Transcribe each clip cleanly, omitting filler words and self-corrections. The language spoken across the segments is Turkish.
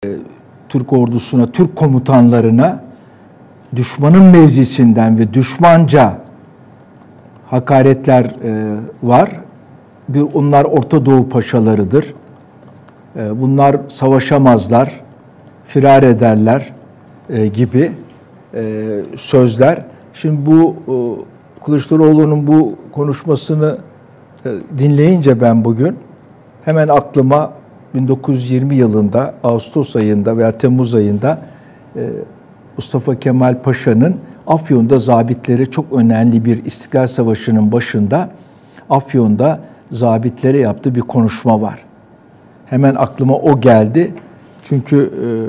Türk ordusuna, Türk komutanlarına düşmanın mevzisinden ve düşmanca hakaretler var. Onlar Orta Doğu paşalarıdır. Bunlar savaşamazlar, firar ederler gibi sözler. Şimdi bu Kılıçdaroğlu'nun bu konuşmasını dinleyince ben bugün hemen aklıma 1920 yılında Ağustos ayında veya Temmuz ayında Mustafa Kemal Paşa'nın Afyon'da zabitleri çok önemli bir İstiklal Savaşı'nın başında Afyon'da zabitlere yaptığı bir konuşma var. Hemen aklıma o geldi. Çünkü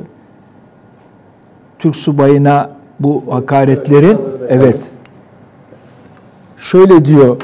Türk subayına bu hakaretlerin evet şöyle diyor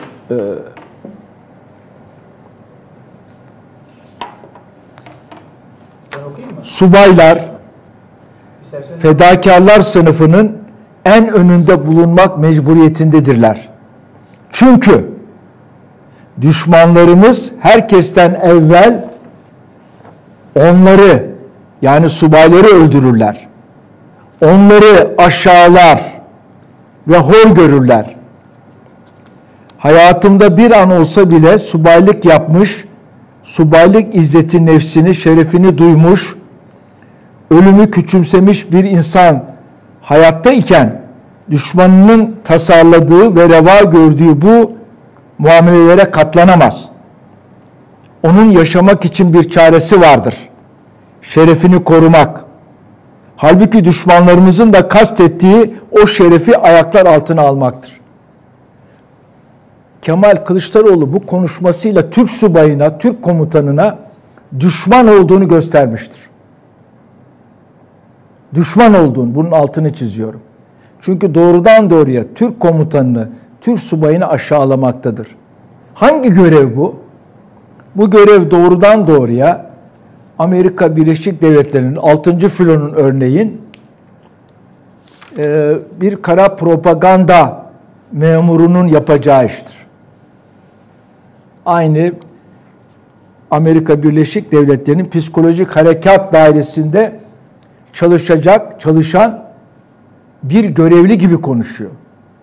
subaylar fedakarlar sınıfının en önünde bulunmak mecburiyetindedirler. Çünkü düşmanlarımız herkesten evvel onları yani subayları öldürürler. Onları aşağılar ve hor görürler. Hayatımda bir an olsa bile subaylık yapmış, subaylık izzeti nefsini, şerefini duymuş, ölümü küçümsemiş bir insan hayatta iken düşmanının tasarladığı ve reva gördüğü bu muamelelere katlanamaz. Onun yaşamak için bir çaresi vardır. Şerefini korumak. Halbuki düşmanlarımızın da kastettiği o şerefi ayaklar altına almaktır. Kemal Kılıçdaroğlu bu konuşmasıyla Türk subayına, Türk komutanına düşman olduğunu göstermiştir. Düşman olduğunu, bunun altını çiziyorum. Çünkü doğrudan doğruya Türk komutanını, Türk subayını aşağılamaktadır. Hangi görev bu? Bu görev doğrudan doğruya Amerika Birleşik Devletleri'nin 6. filonun örneğin bir kara propaganda memurunun yapacağı iştir. Aynı Amerika Birleşik Devletleri'nin psikolojik harekat dairesinde çalışan bir görevli gibi konuşuyor.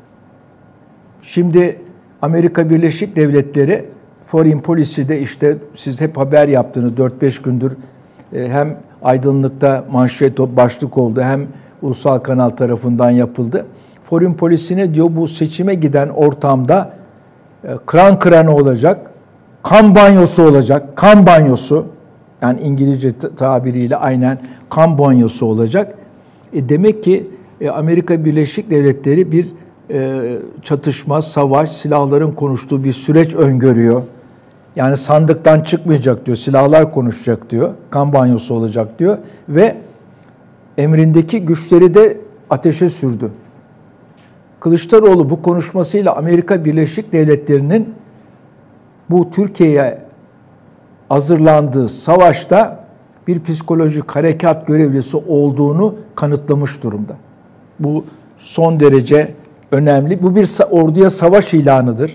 Şimdi Amerika Birleşik Devletleri Foreign Policy'de işte siz hep haber yaptığınız 4-5 gündür hem Aydınlık'ta manşet başlık oldu hem ulusal kanal tarafından yapıldı. Foreign Policy ne diyor? Bu seçime giden ortamda kıran kırana olacak, kan banyosu olacak, kan banyosu yani İngilizce tabiriyle aynen kan banyosu olacak. Demek ki Amerika Birleşik Devletleri bir çatışma, savaş, silahların konuştuğu bir süreç öngörüyor. Yani sandıktan çıkmayacak diyor, silahlar konuşacak diyor, kan banyosu olacak diyor ve emrindeki güçleri de ateşe sürdü. Kılıçdaroğlu bu konuşmasıyla Amerika Birleşik Devletleri'nin bu Türkiye'ye hazırlandığı savaşta bir psikolojik harekat görevlisi olduğunu kanıtlamış durumda. Bu son derece önemli. Bu bir orduya savaş ilanıdır.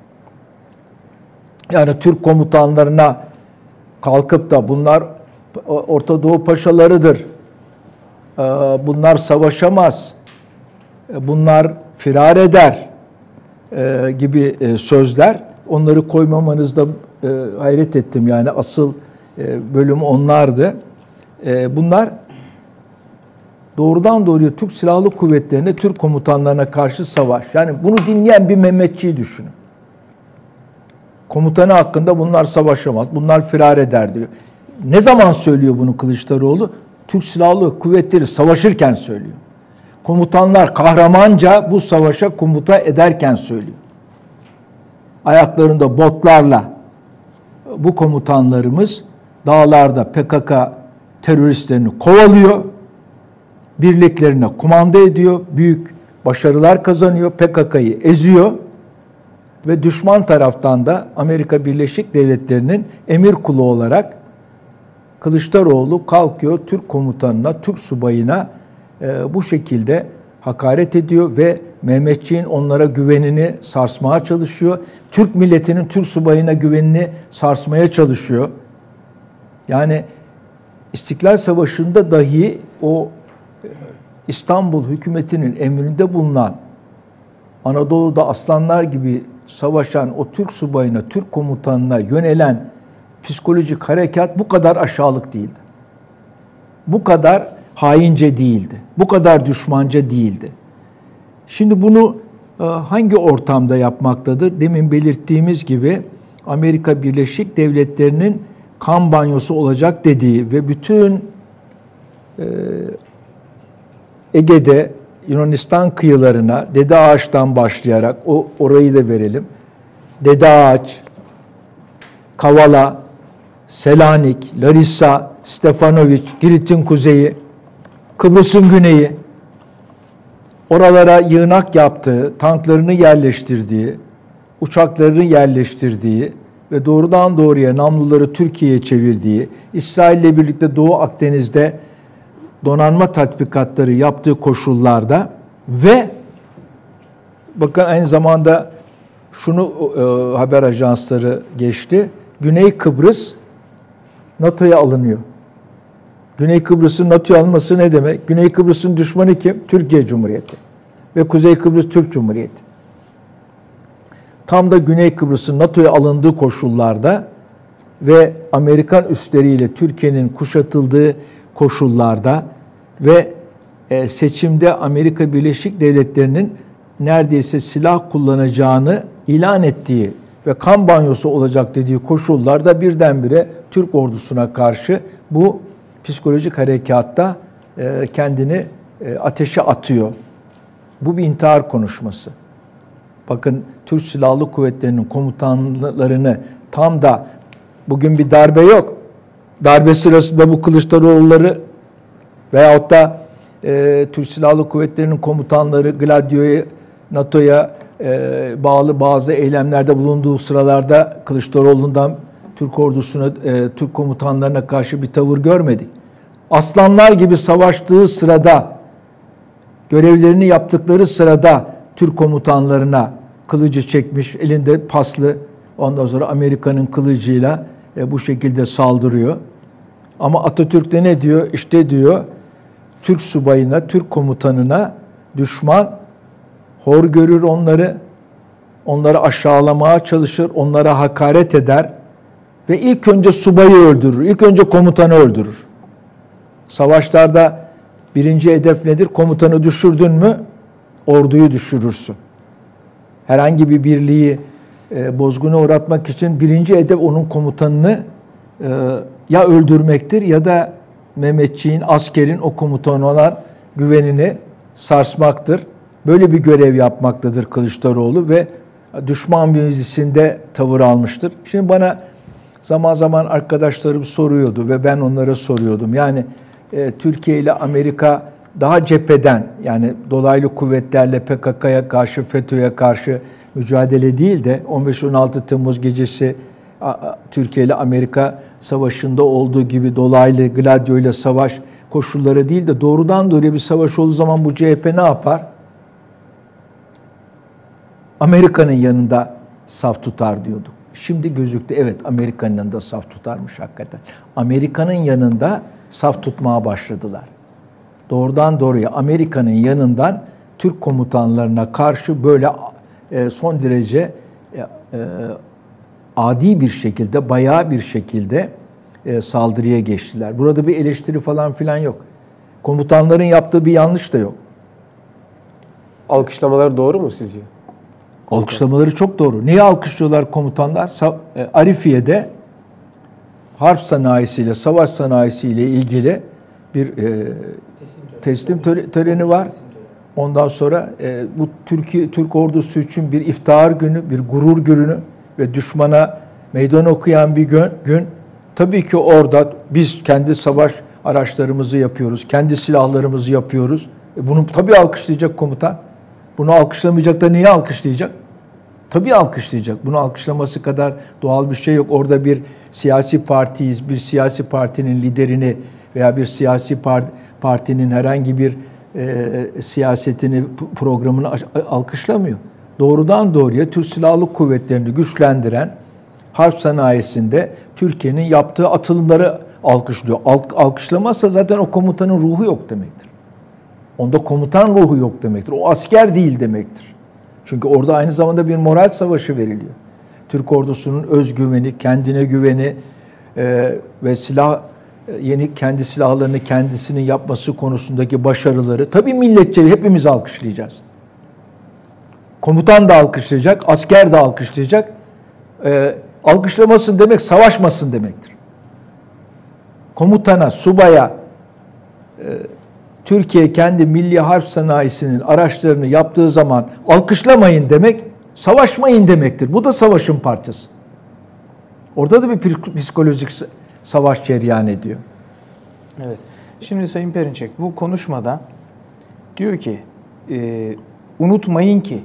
Yani Türk komutanlarına kalkıp da bunlar Orta Doğu paşalarıdır, bunlar savaşamaz, bunlar firar eder gibi sözler, onları koymamanızda hayret ettim. Yani asıl bölüm onlardı. Bunlar doğrudan doğruya Türk Silahlı Kuvvetleri'ne, Türk komutanlarına karşı savaş. Yani bunu dinleyen bir Mehmetçiyi düşünün. Komutanı hakkında bunlar savaşamaz, bunlar firar eder diyor. Ne zaman söylüyor bunu Kılıçdaroğlu? Türk Silahlı Kuvvetleri savaşırken söylüyor. Komutanlar kahramanca bu savaşa komuta ederken söylüyor. Ayaklarında botlarla bu komutanlarımız dağlarda PKK teröristlerini kovalıyor, birliklerine kumanda ediyor, büyük başarılar kazanıyor, PKK'yı eziyor ve düşman taraftan da Amerika Birleşik Devletleri'nin emir kulu olarak Kılıçdaroğlu kalkıyor Türk komutanına, Türk subayına bu şekilde hakaret ediyor ve Mehmetçiğin onlara güvenini sarsmaya çalışıyor. Türk milletinin Türk subayına güvenini sarsmaya çalışıyor. Yani İstiklal Savaşı'nda dahi o İstanbul hükümetinin emrinde bulunan, Anadolu'da aslanlar gibi savaşan o Türk subayına, Türk komutanına yönelen psikolojik harekat bu kadar aşağılık değildi. Bu kadar haince değildi. Bu kadar düşmanca değildi. Şimdi bunu hangi ortamda yapmaktadır? Demin belirttiğimiz gibi Amerika Birleşik Devletleri'nin kan banyosu olacak dediği ve bütün Ege'de Yunanistan kıyılarına Dede Ağaç'tan başlayarak orayı da verelim. Dede Ağaç, Kavala, Selanik, Larissa, Stefanoviç, Girit'in kuzeyi, Kıbrıs'ın güneyi, oralara yığınak yaptığı, tanklarını yerleştirdiği, uçaklarını yerleştirdiği ve doğrudan doğruya namluları Türkiye'ye çevirdiği, İsrail'le birlikte Doğu Akdeniz'de donanma tatbikatları yaptığı koşullarda ve bakın aynı zamanda şunu haber ajansları geçti. Güney Kıbrıs NATO'ya alınıyor. Güney Kıbrıs'ın NATO'ya alınması ne demek? Güney Kıbrıs'ın düşmanı kim? Türkiye Cumhuriyeti. Ve Kuzey Kıbrıs Türk Cumhuriyeti. Tam da Güney Kıbrıs'ın NATO'ya alındığı koşullarda ve Amerikan üsleriyle Türkiye'nin kuşatıldığı koşullarda ve seçimde Amerika Birleşik Devletleri'nin neredeyse silah kullanacağını ilan ettiği ve kan banyosu olacak dediği koşullarda birdenbire Türk ordusuna karşı bu psikolojik harekatta kendini ateşe atıyor. Bu bir intihar konuşması. Bakın Türk Silahlı Kuvvetleri'nin komutanlarını tam da bugün bir darbe yok. Darbe sırasında bu Kılıçdaroğulları veyahut da Türk Silahlı Kuvvetleri'nin komutanları Gladio'ya, NATO'ya bağlı bazı eylemlerde bulunduğu sıralarda Kılıçdaroğlu'ndan Türk ordusuna, Türk komutanlarına karşı bir tavır görmedik. Aslanlar gibi savaştığı sırada, görevlerini yaptıkları sırada Türk komutanlarına kılıcı çekmiş, elinde paslı, ondan sonra Amerika'nın kılıcıyla bu şekilde saldırıyor. Ama Atatürk de ne diyor? İşte diyor, Türk subayına, Türk komutanına düşman hor görür onları aşağılamaya çalışır, onlara hakaret eder ve ilk önce subayı öldürür, ilk önce komutanı öldürür. Savaşlarda birinci hedef nedir? Komutanı düşürdün mü, orduyu düşürürsün. Herhangi bir birliği bozguna uğratmak için birinci hedef onun komutanını ya öldürmektir ya da Mehmetçiğin, askerin o komutana olan güvenini sarsmaktır. Böyle bir görev yapmaktadır Kılıçdaroğlu ve düşman mevzisinde tavır almıştır. Şimdi bana zaman zaman arkadaşlarım soruyordu ve ben onlara soruyordum. Yani Türkiye ile Amerika daha cepheden, yani dolaylı kuvvetlerle PKK'ya karşı, FETÖ'ye karşı mücadele değil de 15-16 Temmuz gecesi Türkiye ile Amerika savaşında olduğu gibi dolaylı Gladio ile savaş koşulları değil de doğrudan doğruya bir savaş olduğu zaman bu CHP ne yapar? Amerika'nın yanında saf tutar diyorduk. Şimdi gözüktü, evet Amerika'nın yanında saf tutarmış hakikaten. Amerika'nın yanında saf tutmaya başladılar. Doğrudan doğruya Amerika'nın yanından Türk komutanlarına karşı böyle son derece adi bir şekilde, bayağı bir şekilde saldırıya geçtiler. Burada bir eleştiri falan filan yok. Komutanların yaptığı bir yanlış da yok. Alkışlamalar doğru mu sizce? Alkışlamaları çok doğru. Neyi alkışlıyorlar komutanlar? Arifiye'de harp sanayisiyle, savaş sanayisiyle ilgili bir teslim töreni var. Ondan sonra bu Türk ordusu için bir iftihar günü, bir gurur günü ve düşmana meydan okuyan bir gün. Tabii ki orada biz kendi savaş araçlarımızı yapıyoruz, kendi silahlarımızı yapıyoruz. Bunu tabii alkışlayacak komutan. Bunu alkışlamayacak da niye alkışlayacak? Tabii alkışlayacak. Bunu alkışlaması kadar doğal bir şey yok. Orada bir siyasi partiyiz, bir siyasi partinin liderini veya bir siyasi partinin herhangi bir siyasetini, programını alkışlamıyor. Doğrudan doğruya Türk Silahlı Kuvvetleri'ni güçlendiren harp sanayisinde Türkiye'nin yaptığı atılımları alkışlıyor. Alkışlamazsa zaten o komutanın ruhu yok demektir. Onda komutan ruhu yok demektir. O asker değil demektir. Çünkü orada aynı zamanda bir moral savaşı veriliyor. Türk ordusunun özgüveni, kendine güveni ve kendi silahlarını kendisinin yapması konusundaki başarıları tabii milletçe hepimiz alkışlayacağız. Komutan da alkışlayacak, asker de alkışlayacak. Alkışlamasın demek savaşmasın demektir. Komutana, subaya Türkiye kendi milli harp sanayisinin araçlarını yaptığı zaman alkışlamayın demek, savaşmayın demektir. Bu da savaşın parçası. Orada da bir psikolojik savaş cereyan ediyor. Evet. Şimdi Sayın Perinçek bu konuşmada diyor ki unutmayın ki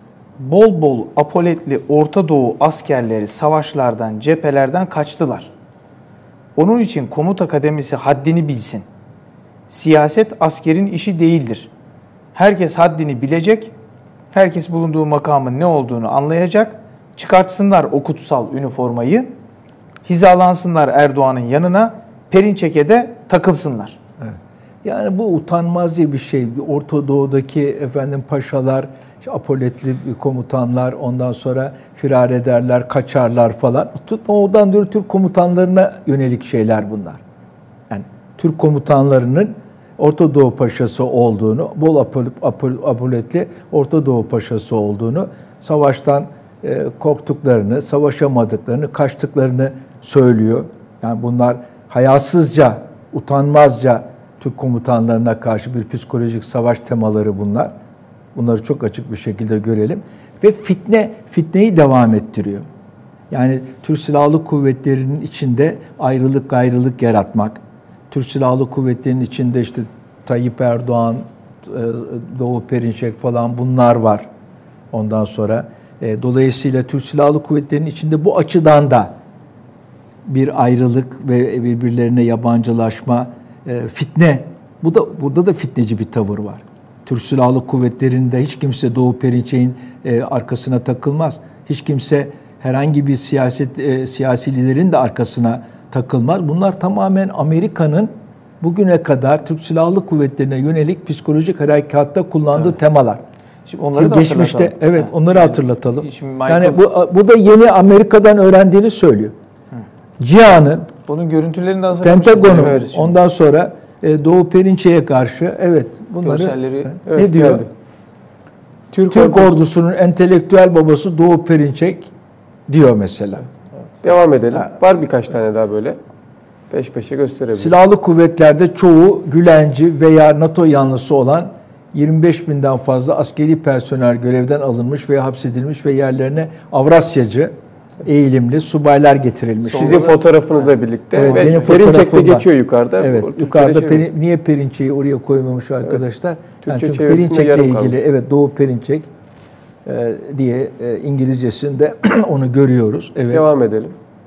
bol bol apoletli Orta Doğu askerleri savaşlardan, cephelerden kaçtılar. Onun için komuta kademesi haddini bilsin. Siyaset askerin işi değildir. Herkes haddini bilecek, herkes bulunduğu makamın ne olduğunu anlayacak, çıkartsınlar o kutsal üniformayı, hizalansınlar Erdoğan'ın yanına, Perinçek'e de takılsınlar. Evet. Yani bu utanmazca bir şey. Orta Doğu'daki paşalar, apoletli komutanlar ondan sonra firar ederler, kaçarlar falan. Oradan diyor Türk komutanlarına yönelik şeyler bunlar. Yani Türk komutanlarının Orta Doğu paşası olduğunu, bol apoletli Orta Doğu paşası olduğunu, savaştan korktuklarını, savaşamadıklarını, kaçtıklarını söylüyor. Yani bunlar hayasızca, utanmazca Türk komutanlarına karşı bir psikolojik savaş temaları bunlar. Bunları çok açık bir şekilde görelim. Ve fitneyi devam ettiriyor. Yani Türk Silahlı Kuvvetleri'nin içinde ayrılık gayrılık yaratmak, Türk Silahlı Kuvvetleri'nin içinde işte Tayyip Erdoğan, Doğu Perinçek falan bunlar var. Ondan sonra dolayısıyla Türk Silahlı Kuvvetleri'nin içinde bu açıdan da bir ayrılık ve birbirlerine yabancılaşma, fitne. Burada da fitneci bir tavır var. Türk Silahlı Kuvvetleri'nde hiç kimse Doğu Perinçek'in arkasına takılmaz. Hiç kimse herhangi bir siyasi liderin de arkasına takılmaz. Bunlar tamamen Amerika'nın bugüne kadar Türk Silahlı Kuvvetleri'ne yönelik psikolojik harekatta kullandığı temalar. Şimdi onları da geçmişte onları hatırlatalım. Yani bu da yeni Amerika'dan öğrendiğini söylüyor. Cihan'ın, onun görüntülerini de hazırlamış. Pentagon'un ondan sonra Doğu Perinçek'e karşı bunları ne diyor? Geldi. Türk ordusunun entelektüel babası Doğu Perinçek diyor mesela. Evet. Devam edelim. Var birkaç tane daha böyle. Peş peşe gösterebiliriz. Silahlı kuvvetlerde çoğu Gülenci veya NATO yanlısı olan 25.000'den fazla askeri personel görevden alınmış veya hapsedilmiş ve yerlerine Avrasyacı eğilimli subaylar getirilmiş. Sizin fotoğrafınızla birlikte. Evet, ve Perinçek de geçiyor yukarıda. Evet, yukarıda niye Perinçek'i oraya koymamış arkadaşlar? Evet. Çünkü Perinçek'le ilgili Doğu Perinçek diye İngilizcesinde onu görüyoruz. Evet. Devam edelim.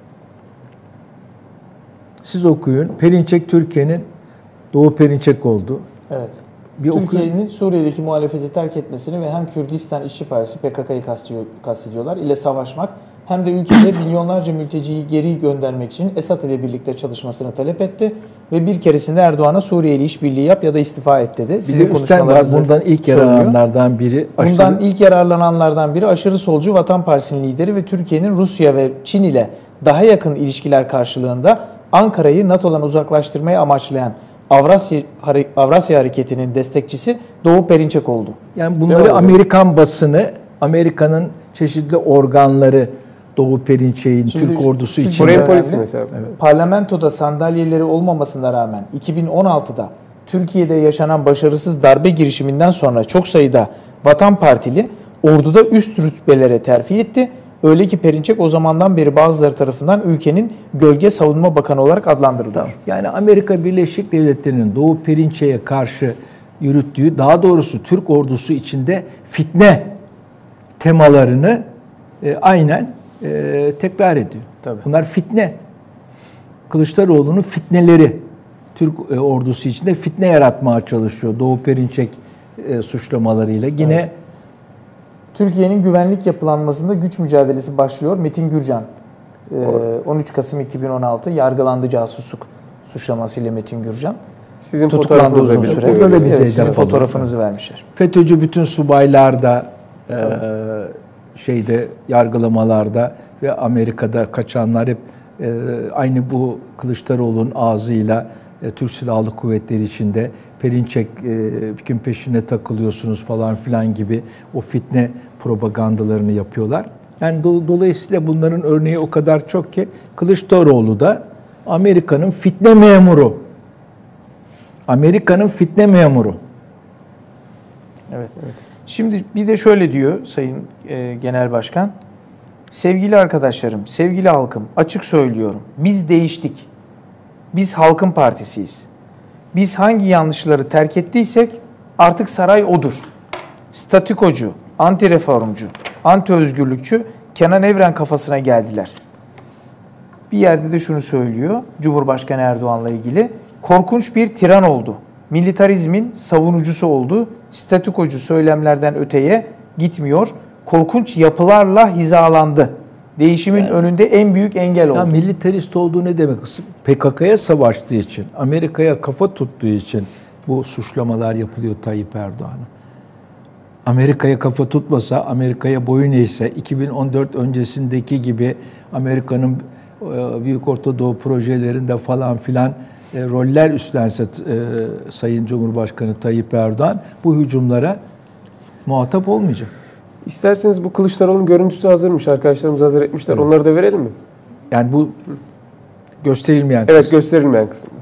Siz okuyun. Perinçek Türkiye'nin Doğu Perinçek oldu. Evet. Türkiye'nin Suriye'deki muhalefeti terk etmesini ve hem Kürdistan İşçi Partisi PKK'yı kastediyorlar ile savaşmak hem de ülkede milyonlarca mülteciyi geri göndermek için Esad ile birlikte çalışmasını talep etti ve bir keresinde Erdoğan'a Suriye ile işbirliği yap ya da istifa et dedi. Sizin konuşmalarınızı bundan ilk yararlananlardan biri. Bundan ilk yararlananlardan biri aşırı solcu Vatan Partisi'nin lideri ve Türkiye'nin Rusya ve Çin ile daha yakın ilişkiler karşılığında Ankara'yı NATO'dan uzaklaştırmaya amaçlayan Avrasya Hareketi'nin destekçisi Doğu Perinçek oldu. Yani bunları Amerikan basını, Amerika'nın çeşitli organları Doğu Perinçek'in Türk ordusu için. Foreign Policy mesela. Evet. Parlamentoda sandalyeleri olmamasına rağmen 2016'da Türkiye'de yaşanan başarısız darbe girişiminden sonra çok sayıda Vatan Partili orduda üst rütbelere terfi etti. Öyle ki Perinçek o zamandan beri bazıları tarafından ülkenin gölge savunma bakanı olarak adlandırılıyor. Yani Amerika Birleşik Devletleri'nin Doğu Perinçek'e karşı yürüttüğü, daha doğrusu Türk ordusu içinde fitne temalarını aynen tekrar ediyor. Tabii. Bunlar fitne. Kılıçdaroğlu'nun fitneleri. Türk ordusu içinde fitne yaratmaya çalışıyor Doğu Perinçek suçlamalarıyla. Yine evet. Türkiye'nin güvenlik yapılanmasında güç mücadelesi başlıyor. Metin Gürcan 13 Kasım 2016 yargılandı casusluk suçlamasıyla Metin Gürcan. Sizin Tutuklandı fotoğrafınızla uzun birlikte süre. Böyle bir görüyoruz. şey Evet, sizin yapalım. fotoğrafınızı vermişler. FETÖ'cü bütün subaylar da yargılamalarda ve Amerika'da kaçanlar hep aynı bu Kılıçdaroğlu'nun ağzıyla Türk Silahlı Kuvvetleri içinde Perinçek kim peşine takılıyorsunuz falan filan gibi o fitne propagandalarını yapıyorlar. Yani dolayısıyla bunların örneği o kadar çok ki Kılıçdaroğlu da Amerika'nın fitne memuru. Amerika'nın fitne memuru. Evet. Şimdi bir de şöyle diyor Sayın Genel Başkan. Sevgili arkadaşlarım, sevgili halkım, açık söylüyorum. Biz değiştik. Biz Halkın Partisiyiz. Biz hangi yanlışları terk ettiysek artık saray odur. Statikocu, anti-reformcu, anti-özgürlükçü Kenan Evren kafasına geldiler. Bir yerde de şunu söylüyor Cumhurbaşkanı Erdoğan'la ilgili. Korkunç bir tiran oldu. Militarizmin savunucusu oldu. Statikocu söylemlerden öteye gitmiyor. Korkunç yapılarla hizalandı. Değişimin önünde en büyük engel oldu. Ya militarist olduğu ne demek? PKK'ya savaştığı için, Amerika'ya kafa tuttuğu için bu suçlamalar yapılıyor Tayyip Erdoğan'a. Amerika'ya kafa tutmasa, Amerika'ya boyun eğse, 2014 öncesindeki gibi Amerika'nın Büyük Orta Doğu projelerinde falan filan roller üstlense Sayın Cumhurbaşkanı Tayyip Erdoğan bu hücumlara muhatap olmayacak. İsterseniz bu Kılıçdaroğlu'nun görüntüsü hazırmış. Arkadaşlarımız hazır etmişler. Evet. Onları da verelim mi? Yani bu gösterilmeyen Evet, kısım. gösterilmeyen kısımlar.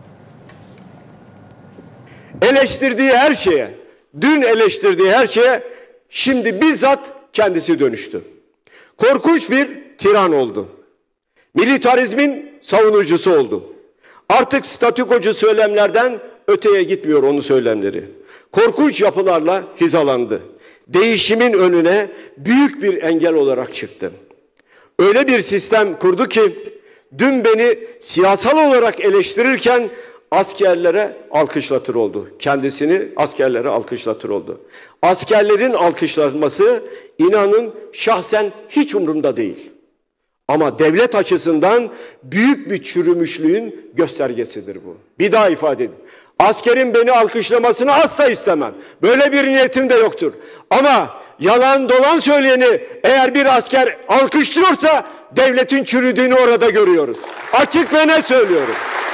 Eleştirdiği her şeye, dün eleştirdiği her şeye şimdi bizzat kendisi dönüştü. Korkunç bir tiran oldu. Militarizmin savunucusu oldu. Artık statükocu söylemlerden öteye gitmiyor onun söylemleri. Korkunç yapılarla hizalandı. Değişimin önüne büyük bir engel olarak çıktı. Öyle bir sistem kurdu ki dün beni siyasal olarak eleştirirken askerlere alkışlatır oldu. Kendisini askerlere alkışlatır oldu. Askerlerin alkışlanması inanın şahsen hiç umurumda değil. Ama devlet açısından büyük bir çürümüşlüğün göstergesidir bu. Bir daha ifade edeyim. Askerin beni alkışlamasını asla istemem. Böyle bir niyetim de yoktur. Ama yalan dolan söyleyeni eğer bir asker alkışlıyorsa devletin çürüdüğünü orada görüyoruz. Açık ve net söylüyorum.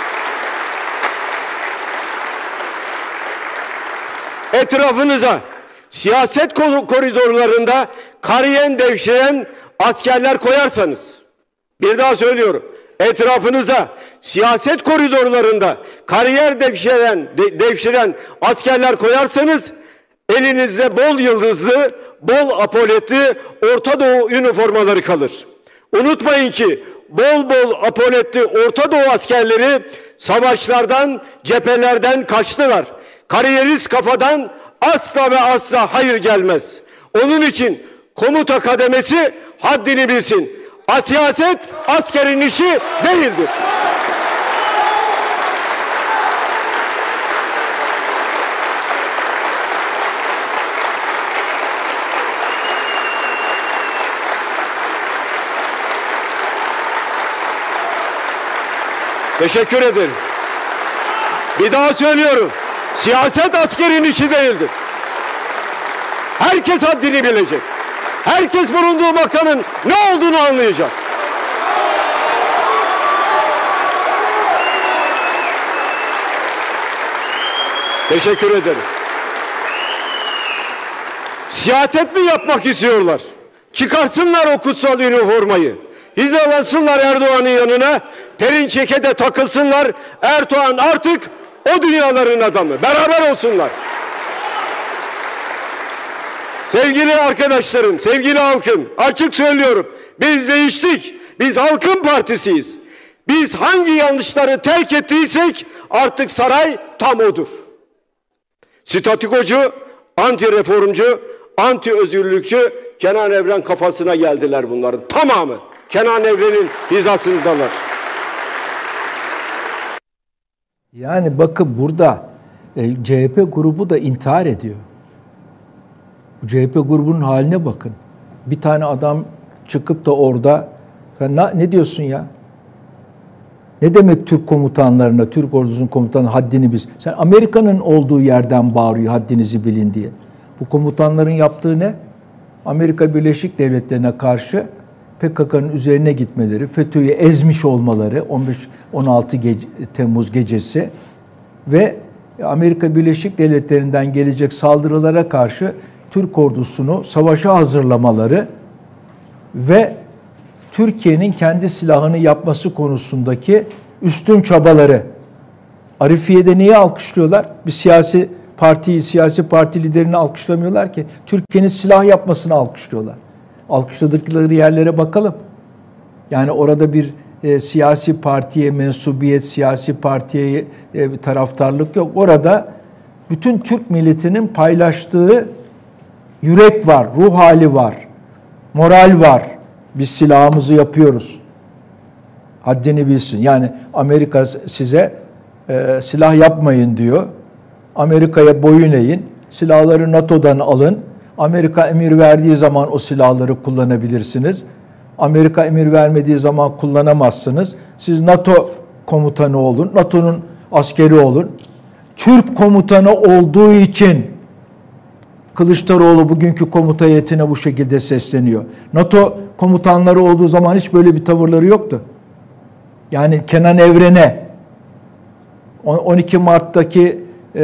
Etrafınıza siyaset koridorlarında kariyen devşiren askerler koyarsanız, bir daha söylüyorum, etrafınıza siyaset koridorlarında kariyer devşiren askerler koyarsanız elinizde bol yıldızlı, bol apoletli Orta Doğu üniformaları kalır. Unutmayın ki bol bol apoletli Orta Doğu askerleri savaşlardan, cephelerden kaçtılar. Kariyerist kafadan asla ve asla hayır gelmez. Onun için komuta kademesi haddini bilsin. Siyaset askerin işi değildir. Teşekkür ederim. Bir daha söylüyorum. Siyaset askerin işi değildir. Herkes haddini bilecek. Herkes bulunduğu makamın ne olduğunu anlayacak. Teşekkür ederim. Siyaset mi yapmak istiyorlar? Çıkarsınlar o kutsal üniformayı. Hizalansınlar Erdoğan'ın yanına. Perinçek'e de takılsınlar. Erdoğan artık o dünyaların adamı. Beraber olsunlar. Sevgili arkadaşlarım, sevgili halkım, açık söylüyorum. Biz değiştik. Biz Halkın Partisiyiz. Biz hangi yanlışları terk ettiysek artık saray tam odur. Statikocu, anti-reformcu, anti-özgürlükçü Kenan Evren kafasına geldiler bunların tamamı. Kenan Evren'in hizasındalar. Yani bakın burada CHP grubu da intihar ediyor. Bu CHP grubunun haline bakın. Bir tane adam çıkıp da orada sen ne diyorsun ya? Ne demek Türk komutanlarına, Türk ordusunun komutanı haddini biz? Sen Amerika'nın olduğu yerden bağırıyor haddinizi bilin diye. Bu komutanların yaptığı ne? Amerika Birleşik Devletleri'ne karşı PKK'nın üzerine gitmeleri, FETÖ'yü ezmiş olmaları 15-16 Temmuz gecesi ve Amerika Birleşik Devletleri'nden gelecek saldırılara karşı Türk ordusunu savaşa hazırlamaları ve Türkiye'nin kendi silahını yapması konusundaki üstün çabaları. Arifiye'de neyi alkışlıyorlar? Bir siyasi parti liderini alkışlamıyorlar ki. Türkiye'nin silah yapmasını alkışlıyorlar. Alkışladıkları yerlere bakalım. Yani orada bir siyasi partiye mensubiyet, siyasi partiye bir taraftarlık yok. Orada bütün Türk milletinin paylaştığı yürek var, ruh hali var, moral var. Biz silahımızı yapıyoruz. Haddini bilsin. Yani Amerika size silah yapmayın diyor. Amerika'ya boyun eğin. Silahları NATO'dan alın. Amerika emir verdiği zaman o silahları kullanabilirsiniz. Amerika emir vermediği zaman kullanamazsınız. Siz NATO komutanı olun. NATO'nun askeri olun. Türk komutanı olduğu için Kılıçdaroğlu bugünkü komuta heyetine bu şekilde sesleniyor. NATO komutanları olduğu zaman hiç böyle bir tavırları yoktu. Yani Kenan Evren'e 12 Mart'taki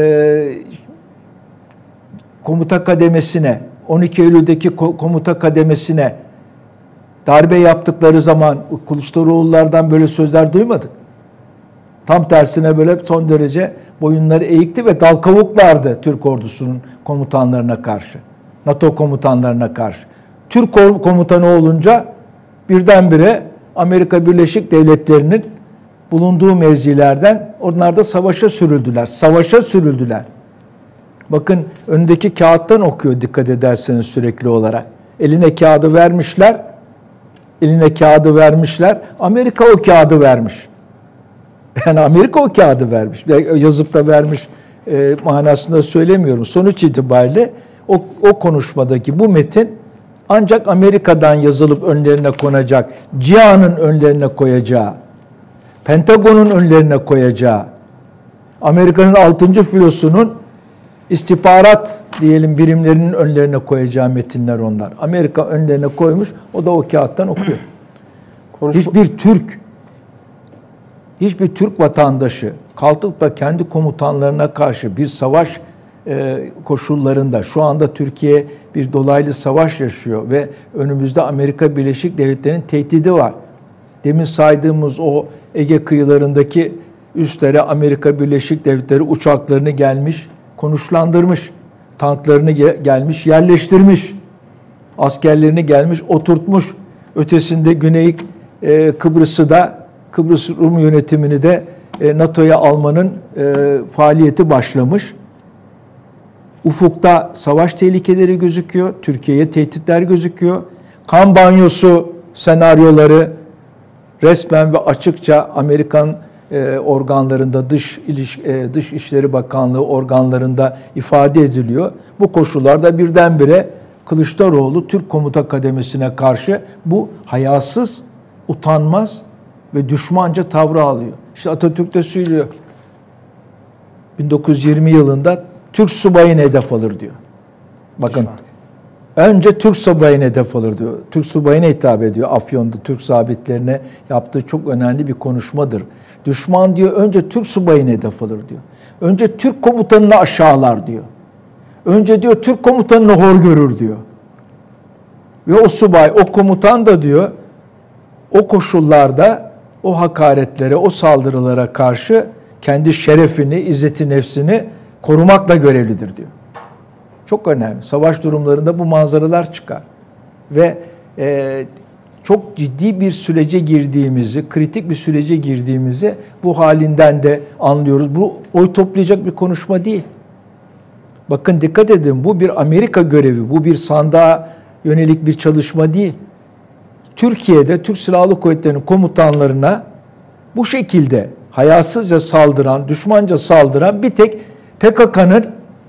komuta kademesine, 12 Eylül'deki komuta kademesine darbe yaptıkları zaman Kılıçdaroğlu'lardan böyle sözler duymadık. Tam tersine böyle son derece boyunları eğikti ve dal kavuklardı Türk ordusunun komutanlarına karşı. NATO komutanlarına karşı. Türk komutanı olunca birdenbire Amerika Birleşik Devletleri'nin bulunduğu mevzilerden onlar da savaşa sürüldüler. Savaşa sürüldüler. Bakın öndeki kağıttan okuyor dikkat ederseniz sürekli olarak. Eline kağıdı vermişler. Eline kağıdı vermişler. Amerika o kağıdı vermiş. Yani Amerika o kağıdı vermiş. Yazıp da vermiş manasında söylemiyorum. Sonuç itibariyle o konuşmadaki bu metin ancak Amerika'dan yazılıp önlerine konacak, CİHA'nın önlerine koyacağı, Pentagon'un önlerine koyacağı, Amerika'nın 6. filosunun istihbarat diyelim birimlerinin önlerine koyacağı metinler onlar. Amerika önlerine koymuş, o da o kağıttan okuyor. Hiçbir Türk vatandaşı kalkıp da kendi komutanlarına karşı bir savaş koşullarında şu anda Türkiye bir dolaylı savaş yaşıyor ve önümüzde Amerika Birleşik Devletleri'nin tehdidi var. Demin saydığımız o Ege kıyılarındaki üslere Amerika Birleşik Devletleri uçaklarını gelmiş, konuşlandırmış, tanklarını gelmiş, yerleştirmiş, askerlerini gelmiş, oturtmuş. Ötesinde Güney Kıbrıs'ı da, Kıbrıs Rum yönetimini de NATO'ya almanın faaliyeti başlamış. Ufukta savaş tehlikeleri gözüküyor, Türkiye'ye tehditler gözüküyor. Kan banyosu senaryoları resmen ve açıkça Amerikan organlarında, Dış İşleri Bakanlığı organlarında ifade ediliyor. Bu koşullarda birdenbire Kılıçdaroğlu Türk komuta kademesine karşı bu hayasız, utanmaz ve düşmanca tavrı alıyor. İşte Atatürk de söylüyor. 1920 yılında Türk subayını hedef alır diyor. Bakın önce Türk subayını hedef alır diyor. Türk subayına hitap ediyor. Afyon'da Türk zabitlerine yaptığı çok önemli bir konuşmadır. Düşman diyor önce Türk subayını hedef alır diyor. Önce Türk komutanını aşağılar diyor. Önce diyor Türk komutanını hor görür diyor. Ve o subay, o komutan da diyor o koşullarda o hakaretlere, o saldırılara karşı kendi şerefini, izzeti nefsini korumakla görevlidir diyor. Çok önemli. Savaş durumlarında bu manzaralar çıkar. Ve çok ciddi bir sürece girdiğimizi, kritik bir sürece girdiğimizi bu halinden de anlıyoruz. Bu oy toplayacak bir konuşma değil. Bakın dikkat edin, bu bir Amerika görevi, bu bir sandığa yönelik bir çalışma değil. Türkiye'de Türk Silahlı Kuvvetleri'nin komutanlarına bu şekilde hayasızca saldıran, düşmanca saldıran bir tek PKK'nın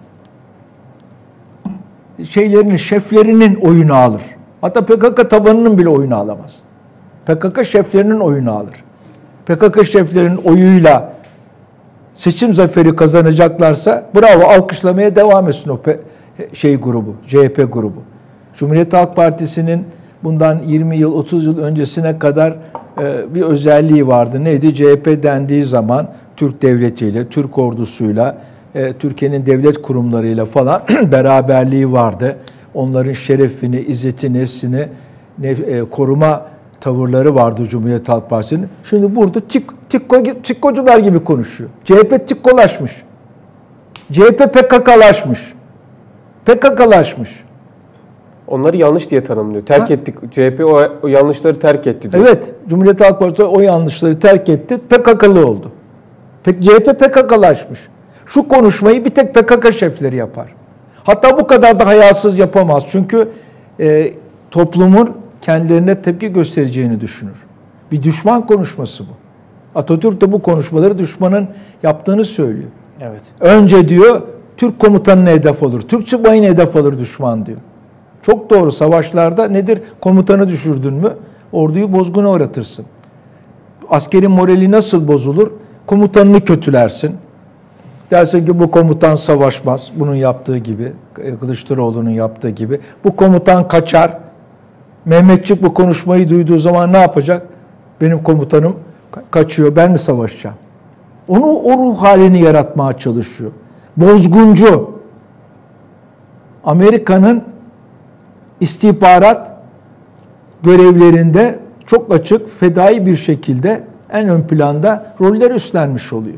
şeflerinin oyunu alır. Hatta PKK tabanının bile oyunu alamaz. PKK şeflerinin oyunu alır. PKK şeflerinin oyuyla seçim zaferi kazanacaklarsa bravo, alkışlamaya devam etsin o grubu, CHP grubu. Cumhuriyet Halk Partisi'nin bundan 20 yıl, 30 yıl öncesine kadar bir özelliği vardı. Neydi? CHP dendiği zaman Türk devletiyle, Türk ordusuyla, Türkiye'nin devlet kurumlarıyla falan beraberliği vardı. Onların şerefini, izzetini, nefsini koruma tavırları vardı Cumhuriyet Halk Partisi'nin. Şimdi burada tikkocular gibi konuşuyor. CHP tikkolaşmış. CHP PKK'laşmış. PKK'laşmış. Onları yanlış diye tanımlıyor. Terk ettik. CHP o yanlışları terk etti diyor. Evet. Cumhuriyet Halk Partisi o yanlışları terk etti. PKK'lı oldu. CHP PKK'laşmış. Şu konuşmayı bir tek PKK şefleri yapar. Hatta bu kadar da hayasız yapamaz. Çünkü toplumun kendilerine tepki göstereceğini düşünür. Bir düşman konuşması bu. Atatürk de bu konuşmaları düşmanın yaptığını söylüyor. Evet. Önce diyor Türk komutanına hedef olur. Türk subayına hedef alır düşman diyor. Çok doğru. Savaşlarda nedir? Komutanı düşürdün mü orduyu bozguna uğratırsın. Askerin morali nasıl bozulur? Komutanını kötülersin. Dersin ki bu komutan savaşmaz. Bunun yaptığı gibi, Kılıçdaroğlu'nun yaptığı gibi. Bu komutan kaçar. Mehmetçik bu konuşmayı duyduğu zaman ne yapacak? Benim komutanım kaçıyor, ben mi savaşacağım? O ruh halini yaratmaya çalışıyor. Bozguncu. Amerika'nın istihbarat görevlerinde çok açık, fedai bir şekilde en ön planda roller üstlenmiş oluyor.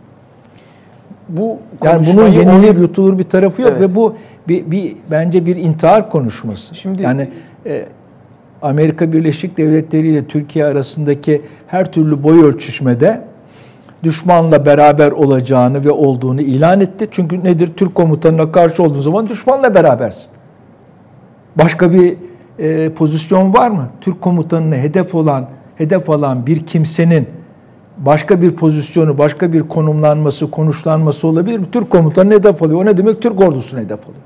Bu yani bunun yenilir, yutulur bir tarafı yok, evet. Ve bu bence bir intihar konuşması. Şimdi yani Amerika Birleşik Devletleri ile Türkiye arasındaki her türlü boy ölçüşmede düşmanla beraber olacağını ve olduğunu ilan etti. Çünkü nedir? Türk komutanına karşı olduğun zaman düşmanla berabersin. Başka bir pozisyon var mı? Türk komutanına hedef alan bir kimsenin başka bir pozisyonu, başka bir konumlanması, konuşlanması olabilir mi? Türk komutanına hedef alıyor. O ne demek? Türk ordusuna hedef alıyor.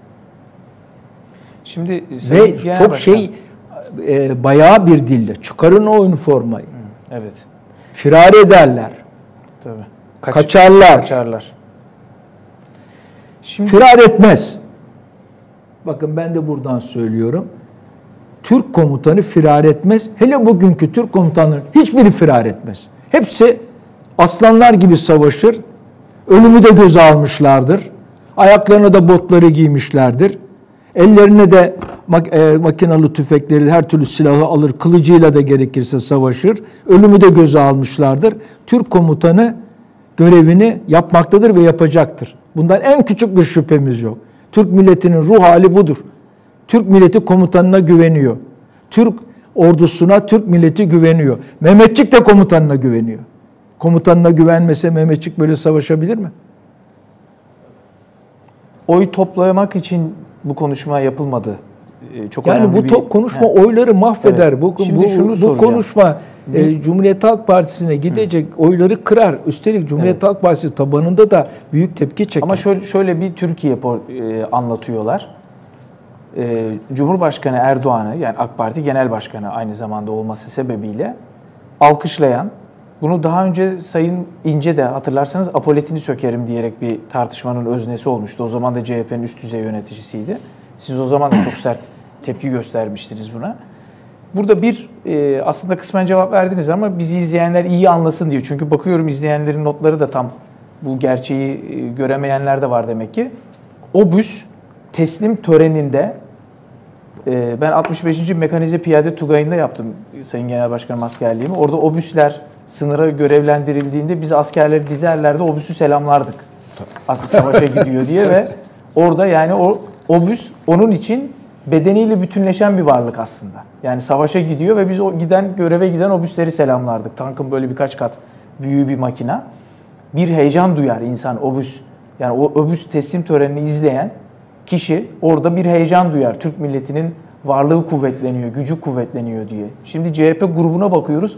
Şimdi ve çok bayağı bir dille çıkarın o üniformayı. Evet. Firar ederler. Tabii. Kaçarlar. Şimdi firar etmez. Bakın ben de buradan söylüyorum. Türk komutanı firar etmez. Hele bugünkü Türk komutanların hiçbiri firar etmez. Hepsi aslanlar gibi savaşır. Ölümü de göze almışlardır. Ayaklarına da botları giymişlerdir. Ellerine de makinalı tüfekleri, her türlü silahı alır, kılıcıyla da gerekirse savaşır. Ölümü de göze almışlardır. Türk komutanı görevini yapmaktadır ve yapacaktır. Bundan en küçük bir şüphemiz yok. Türk milletinin ruh hali budur. Türk milleti komutanına güveniyor. Türk ordusuna Türk milleti güveniyor. Mehmetçik de komutanına güveniyor. Komutanına güvenmese Mehmetçik böyle savaşabilir mi? Oy toplamak için bu konuşma yapılmadı. Çok yani bu konuşma oyları mahveder. Evet. Bu konuşma Cumhuriyet Halk Partisi'ne gidecek oyları kırar. Üstelik Cumhuriyet Halk Partisi tabanında da büyük tepki çeker. Ama şöyle bir Türkiye anlatıyorlar. Cumhurbaşkanı Erdoğan'ı, yani AK Parti Genel Başkanı aynı zamanda olması sebebiyle alkışlayan, bunu daha önce Sayın İnce de hatırlarsanız apoletini sökerim diyerek bir tartışmanın öznesi olmuştu. O zaman da CHP'nin üst düzey yöneticisiydi. Siz o zaman da çok sert tepki göstermiştiniz buna. Burada aslında kısmen cevap verdiniz ama bizi izleyenler iyi anlasın diyor. Çünkü bakıyorum izleyenlerin notları da tam bu gerçeği göremeyenler de var demek ki. OBÜS teslim töreninde ben 65. Mekanize Piyade Tugayı'nda yaptım Sayın Genel Başkanım askerliğimi. Orada OBÜS'ler sınıra görevlendirildiğinde biz askerleri dizerlerdi, OBÜS'ü selamlardık. Savaşa gidiyor diye ve orada yani o OBÜS onun için bedeniyle bütünleşen bir varlık aslında. Yani savaşa gidiyor ve biz göreve giden OBÜS'leri selamlardık. Tankın böyle birkaç kat büyüğü bir makina. Bir heyecan duyar insan OBÜS. Yani o OBÜS teslim törenini izleyen kişi orada bir heyecan duyar. Türk milletinin varlığı kuvvetleniyor, gücü kuvvetleniyor diye. Şimdi CHP grubuna bakıyoruz.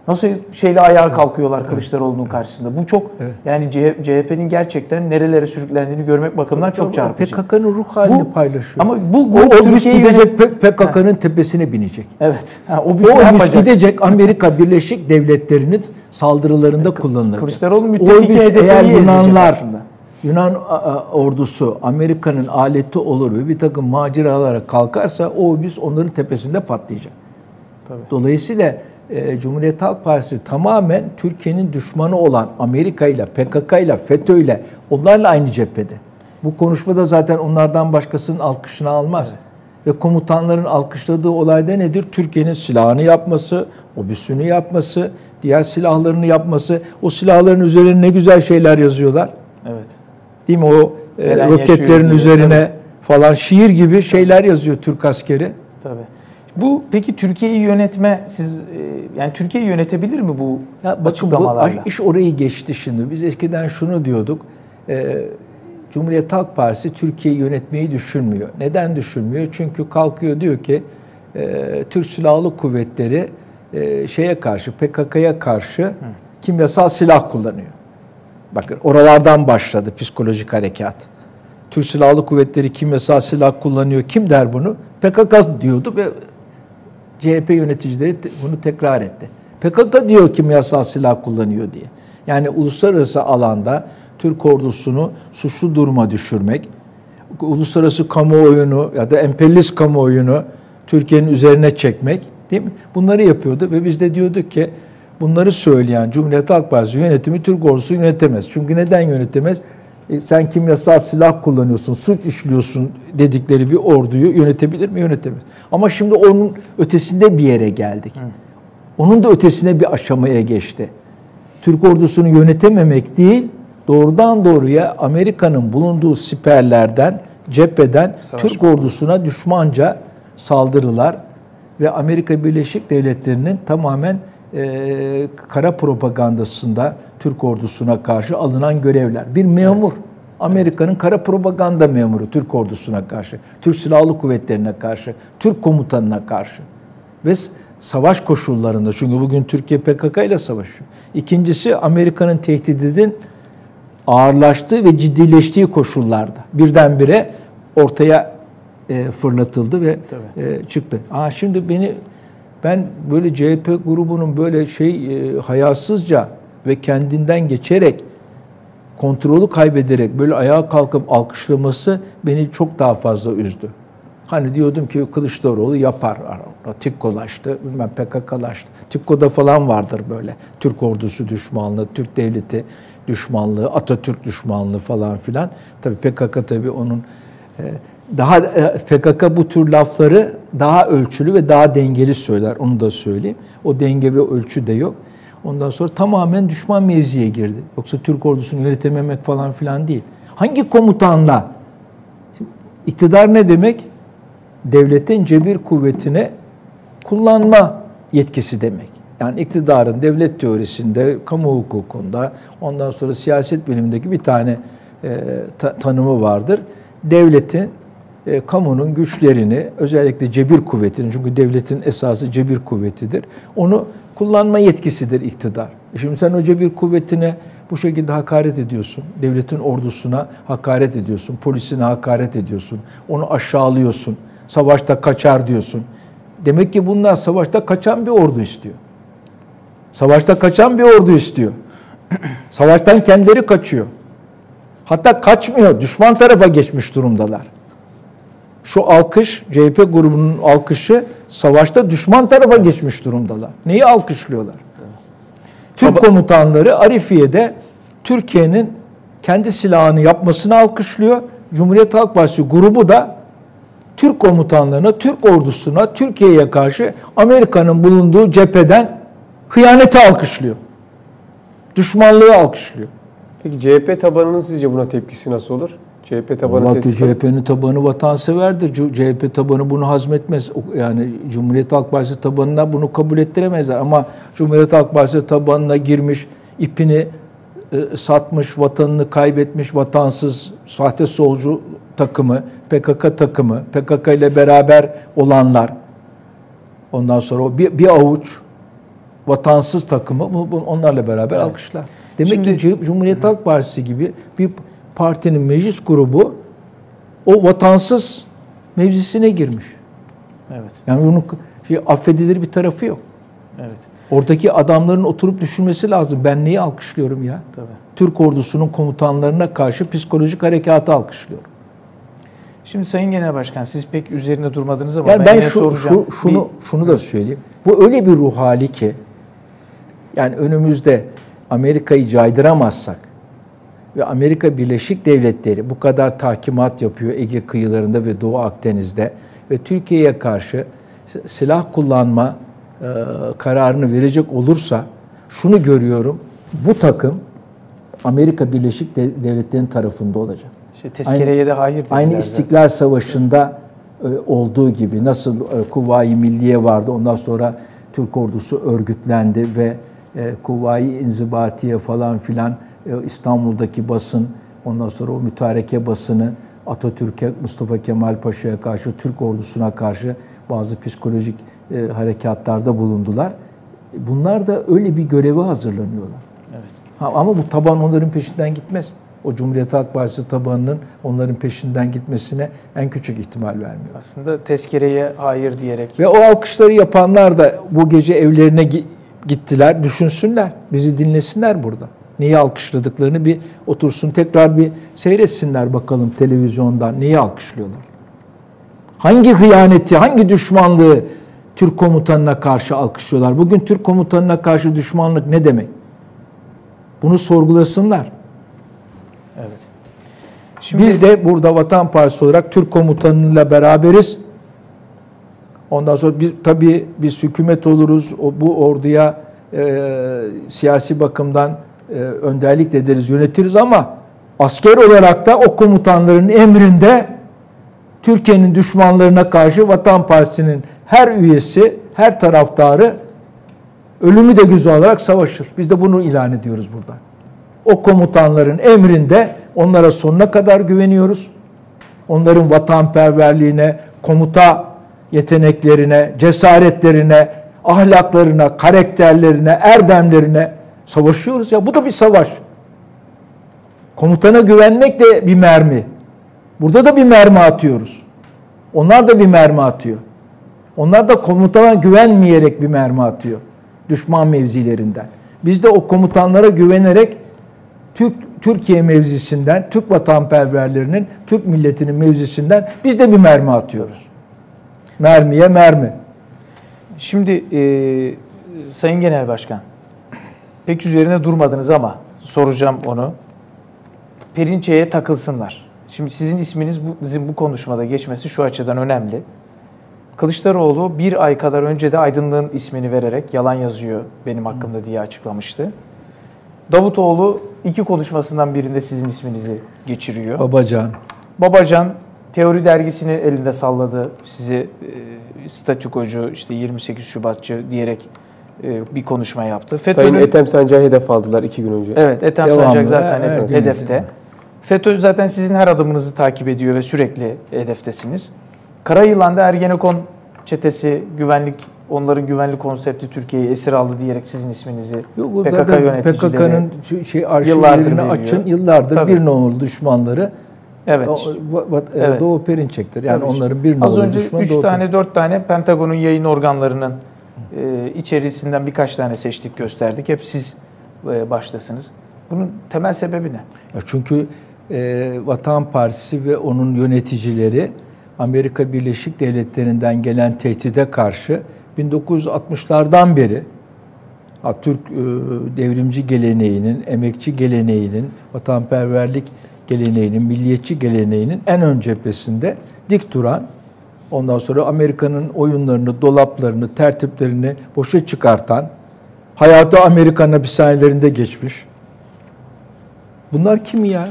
Nasıl şeyle ayağa kalkıyorlar Kılıçdaroğlu'nun karşısında. Bu çok yani CHP'nin gerçekten nerelere sürüklendiğini görmek bakımından çok çarpıcı. PKK'nın ruh halini paylaşıyor. Ama bu o Türkiye'yi gidecek PKK'nın tepesine binecek. Evet. O obüs gidecek Amerika Birleşik Devletleri'nin saldırılarında kullanılacak. Kılıçdaroğlu müttefiki eğer Yunanlar aslında. Yunan ordusu Amerika'nın aleti olur ve bir takım maceralara kalkarsa o obüs onların tepesinde patlayacak. Tabii. Dolayısıyla Cumhuriyet Halk Partisi tamamen Türkiye'nin düşmanı olan Amerika ile, PKK ile, FETÖ ile onlarla aynı cephede. Bu konuşmada zaten onlardan başkasının alkışını almaz. Evet. Ve komutanların alkışladığı olayda nedir? Türkiye'nin silahını yapması, obüsünü yapması, diğer silahlarını yapması. O silahların üzerine ne güzel şeyler yazıyorlar. Evet. Değil mi? O roketlerin üzerine falan şiir gibi şeyler yazıyor Türk askeri. Tabii. Bu peki Türkiye'yi yönetme, yani Türkiye'yi yönetebilir mi bu açıklamalarla? Bu iş orayı geçti şimdi. Biz eskiden şunu diyorduk. Cumhuriyet Halk Partisi Türkiye'yi yönetmeyi düşünmüyor. Neden düşünmüyor? Çünkü kalkıyor diyor ki Türk Silahlı Kuvvetleri şeye karşı, PKK'ya karşı kimyasal silah kullanıyor. Bakın oralardan başladı psikolojik harekat. Türk Silahlı Kuvvetleri kimyasal silah kullanıyor. Kim der bunu? PKK diyordu ve CHP yöneticileri bunu tekrar etti. PKK diyor kimyasal silah kullanıyor diye. Yani uluslararası alanda Türk ordusunu suçlu duruma düşürmek, uluslararası kamuoyunu ya da emperyalist kamuoyunu Türkiye'nin üzerine çekmek, değil mi? Bunları yapıyordu ve biz de diyorduk ki bunları söyleyen Cumhuriyet Halk Partisi yönetimi Türk ordusu yönetemez. Çünkü neden yönetemez? Sen kimyasal silah kullanıyorsun, suç işliyorsun dedikleri bir orduyu yönetebilir mi? Yönetemez. Ama şimdi onun ötesinde bir yere geldik. Onun da ötesine bir aşamaya geçti. Türk ordusunu yönetememek değil, doğrudan doğruya Amerika'nın bulunduğu siperlerden, cepheden Türk ordusuna düşmanca saldırılar ve Amerika Birleşik Devletleri'nin tamamen kara propagandasında Türk ordusuna karşı alınan görevler. Bir memur, Amerika'nın kara propaganda memuru Türk ordusuna karşı, Türk Silahlı Kuvvetleri'ne karşı, Türk komutanına karşı ve savaş koşullarında. Çünkü bugün Türkiye PKK ile savaşıyor. İkincisi Amerika'nın tehdidinin ağırlaştığı ve ciddileştiği koşullarda birdenbire ortaya fırlatıldı ve çıktı. Şimdi ben böyle CHP grubunun böyle hayasızca ve kendinden geçerek kontrolü kaybederek böyle ayağa kalkıp alkışlaması beni çok daha fazla üzdü. Hani diyordum ki Kılıçdaroğlu yapar. TİKKO'laştı, bilmem PKK'laştı. TİKKO'da falan vardır böyle. Türk ordusu düşmanlığı, Türk devleti düşmanlığı, Atatürk düşmanlığı falan filan. Tabii PKK tabii onun PKK bu tür lafları daha ölçülü ve daha dengeli söyler. Onu da söyleyeyim. O denge ve ölçü de yok. Ondan sonra tamamen düşman mevziye girdi. Yoksa Türk ordusunu yönetememek falan filan değil. Hangi komutanla? İktidar ne demek? Devletin cebir kuvvetine kullanma yetkisi demek. Yani iktidarın devlet teorisinde, kamu hukukunda, ondan sonra siyaset bilimindeki bir tane tanımı vardır. Devletin, kamunun güçlerini, özellikle cebir kuvvetini, çünkü devletin esası cebir kuvvetidir, onu kullanma yetkisidir iktidar. Şimdi sen o cebir kuvvetine bu şekilde hakaret ediyorsun, devletin ordusuna hakaret ediyorsun, polisine hakaret ediyorsun, onu aşağılıyorsun, savaşta kaçar diyorsun. Demek ki bunlar savaşta kaçan bir ordu istiyor. Savaşta kaçan bir ordu istiyor. Savaştan kendileri kaçıyor. Hatta kaçmıyor, düşman tarafa geçmiş durumdalar. Şu alkış, CHP grubunun alkışı savaşta düşman tarafa geçmiş durumdalar. Neyi alkışlıyorlar? Türk komutanları Arifiye'de Türkiye'nin kendi silahını yapmasını alkışlıyor. Cumhuriyet Halk Partisi grubu da Türk komutanlarına, Türk ordusuna, Türkiye'ye karşı Amerika'nın bulunduğu cepheden hıyaneti alkışlıyor. Düşmanlığı alkışlıyor. Peki CHP tabanının sizce buna tepkisi nasıl olur? CHP tabanı CHP'nin tabanı vatanseverdir. CHP tabanı bunu hazmetmez. Yani Cumhuriyet Halk Partisi tabanına bunu kabul ettiremezler. Ama Cumhuriyet Halk Partisi tabanına girmiş, ipini satmış, vatanını kaybetmiş, vatansız, sahte solcu takımı, PKK takımı, PKK ile beraber olanlar, ondan sonra bir avuç vatansız takımı onlarla beraber alkışlar. Demek ki Cumhuriyet Halk Partisi gibi bir partinin meclis grubu o vatansız mevzisine girmiş. Evet. Yani bunun affedilir bir tarafı yok. Evet. Oradaki adamların oturup düşünmesi lazım. Ben neyi alkışlıyorum ya? Tabii. Türk ordusunun komutanlarına karşı psikolojik harekatı alkışlıyorum. Şimdi Sayın Genel Başkan, siz pek üzerinde durmadınız ama Yani ben ben yine soracağım. şunu da söyleyeyim. Bu öyle bir ruh hali ki, yani önümüzde Amerika'yı caydıramazsak ve Amerika Birleşik Devletleri bu kadar tahkimat yapıyor Ege kıyılarında ve Doğu Akdeniz'de ve Türkiye'ye karşı silah kullanma kararını verecek olursa şunu görüyorum. Bu takım Amerika Birleşik Devletleri'nin tarafında olacak. İşte tezkereye de hayır dediler. Aynı İstiklal Savaşı'nda olduğu gibi nasıl Kuvayi Milliye vardı, ondan sonra Türk ordusu örgütlendi ve Kuvayi İnzibatiye falan filan İstanbul'daki basın, ondan sonra o mütareke basını Atatürk'e, Mustafa Kemal Paşa'ya karşı, Türk ordusuna karşı bazı psikolojik harekatlarda bulundular. Bunlar da öyle bir göreve hazırlanıyorlar. Evet. Ama bu taban onların peşinden gitmez. O Cumhuriyet Halk Partisi tabanının onların peşinden gitmesine en küçük ihtimal vermiyor. Aslında tezkereye hayır diyerek. Ve o alkışları yapanlar da bu gece evlerine gittiler. Düşünsünler, bizi dinlesinler burada. Neyi alkışladıklarını bir otursun, tekrar bir seyretsinler bakalım televizyondan. Neyi alkışlıyorlar? Hangi hıyaneti, hangi düşmanlığı Türk komutanına karşı alkışlıyorlar? Bugün Türk komutanına karşı düşmanlık ne demek? Bunu sorgulasınlar. Evet. Şimdi Biz de burada Vatan Partisi olarak Türk komutanıyla beraberiz. Ondan sonra tabii biz hükümet oluruz. Bu orduya siyasi bakımdan önderlik ederiz, yönetiriz ama asker olarak da o komutanların emrinde Türkiye'nin düşmanlarına karşı Vatan Partisi'nin her üyesi, her taraftarı ölümü de göze alarak savaşır. Biz de bunu ilan ediyoruz burada. O komutanların emrinde onlara sonuna kadar güveniyoruz. Onların vatanperverliğine, komuta yeteneklerine, cesaretlerine, ahlaklarına, karakterlerine, erdemlerine savaşıyoruz ya. Bu da bir savaş. Komutana güvenmek de bir mermi. Burada da bir mermi atıyoruz. Onlar da bir mermi atıyor. Onlar da komutana güvenmeyerek bir mermi atıyor. Düşman mevzilerinden. Biz de o komutanlara güvenerek Türkiye mevzisinden, Türk vatanperverlerinin, Türk milletinin mevzisinden biz de bir mermi atıyoruz. Mermiye mermi. Şimdi Sayın Genel Başkan, pek üzerine durmadınız ama soracağım onu. Perinçek'e takılsınlar. Şimdi sizin isminiz bizim bu konuşmada geçmesi şu açıdan önemli. Kılıçdaroğlu bir ay kadar önce de Aydınlık'ın ismini vererek yalan yazıyor benim hakkımda diye açıklamıştı. Davutoğlu iki konuşmasından birinde sizin isminizi geçiriyor. Babacan Teori dergisini elinde salladı. Sizi statükocu, işte 28 Şubatçı diyerek bir konuşma yaptı. Sayın Ethem Sancak'ı hedef aldılar 2 gün önce. Evet, Ethem Sancak zaten hedefte. FETÖ zaten sizin her adımınızı takip ediyor ve sürekli hedeftesiniz. Karayılan'da Ergenekon çetesi onların güvenlik konsepti Türkiye'yi esir aldı diyerek sizin isminizi PKK yöneticileri PKK'nın arşivlerini açın. Yıllardır tabii. Bir numaralı düşmanları evet. Doğu Perinçek'tir. Yani tabii. Onların bir numaralı az önce düşmanı 3 tane 4 tane Pentagon'un yayın organlarının içerisinden birkaç tane seçtik, gösterdik. Hep siz baştasınız. Bunun temel sebebi ne? Ya çünkü Vatan Partisi ve onun yöneticileri Amerika Birleşik Devletleri'nden gelen tehdide karşı 1960'lardan beri Türk devrimci geleneğinin, emekçi geleneğinin, vatanperverlik geleneğinin, milliyetçi geleneğinin en ön cephesinde dik duran, ondan sonra Amerika'nın oyunlarını, dolaplarını, tertiplerini boşa çıkartan, hayatı Amerikan hapishanelerinde geçmiş. Bunlar kim ya?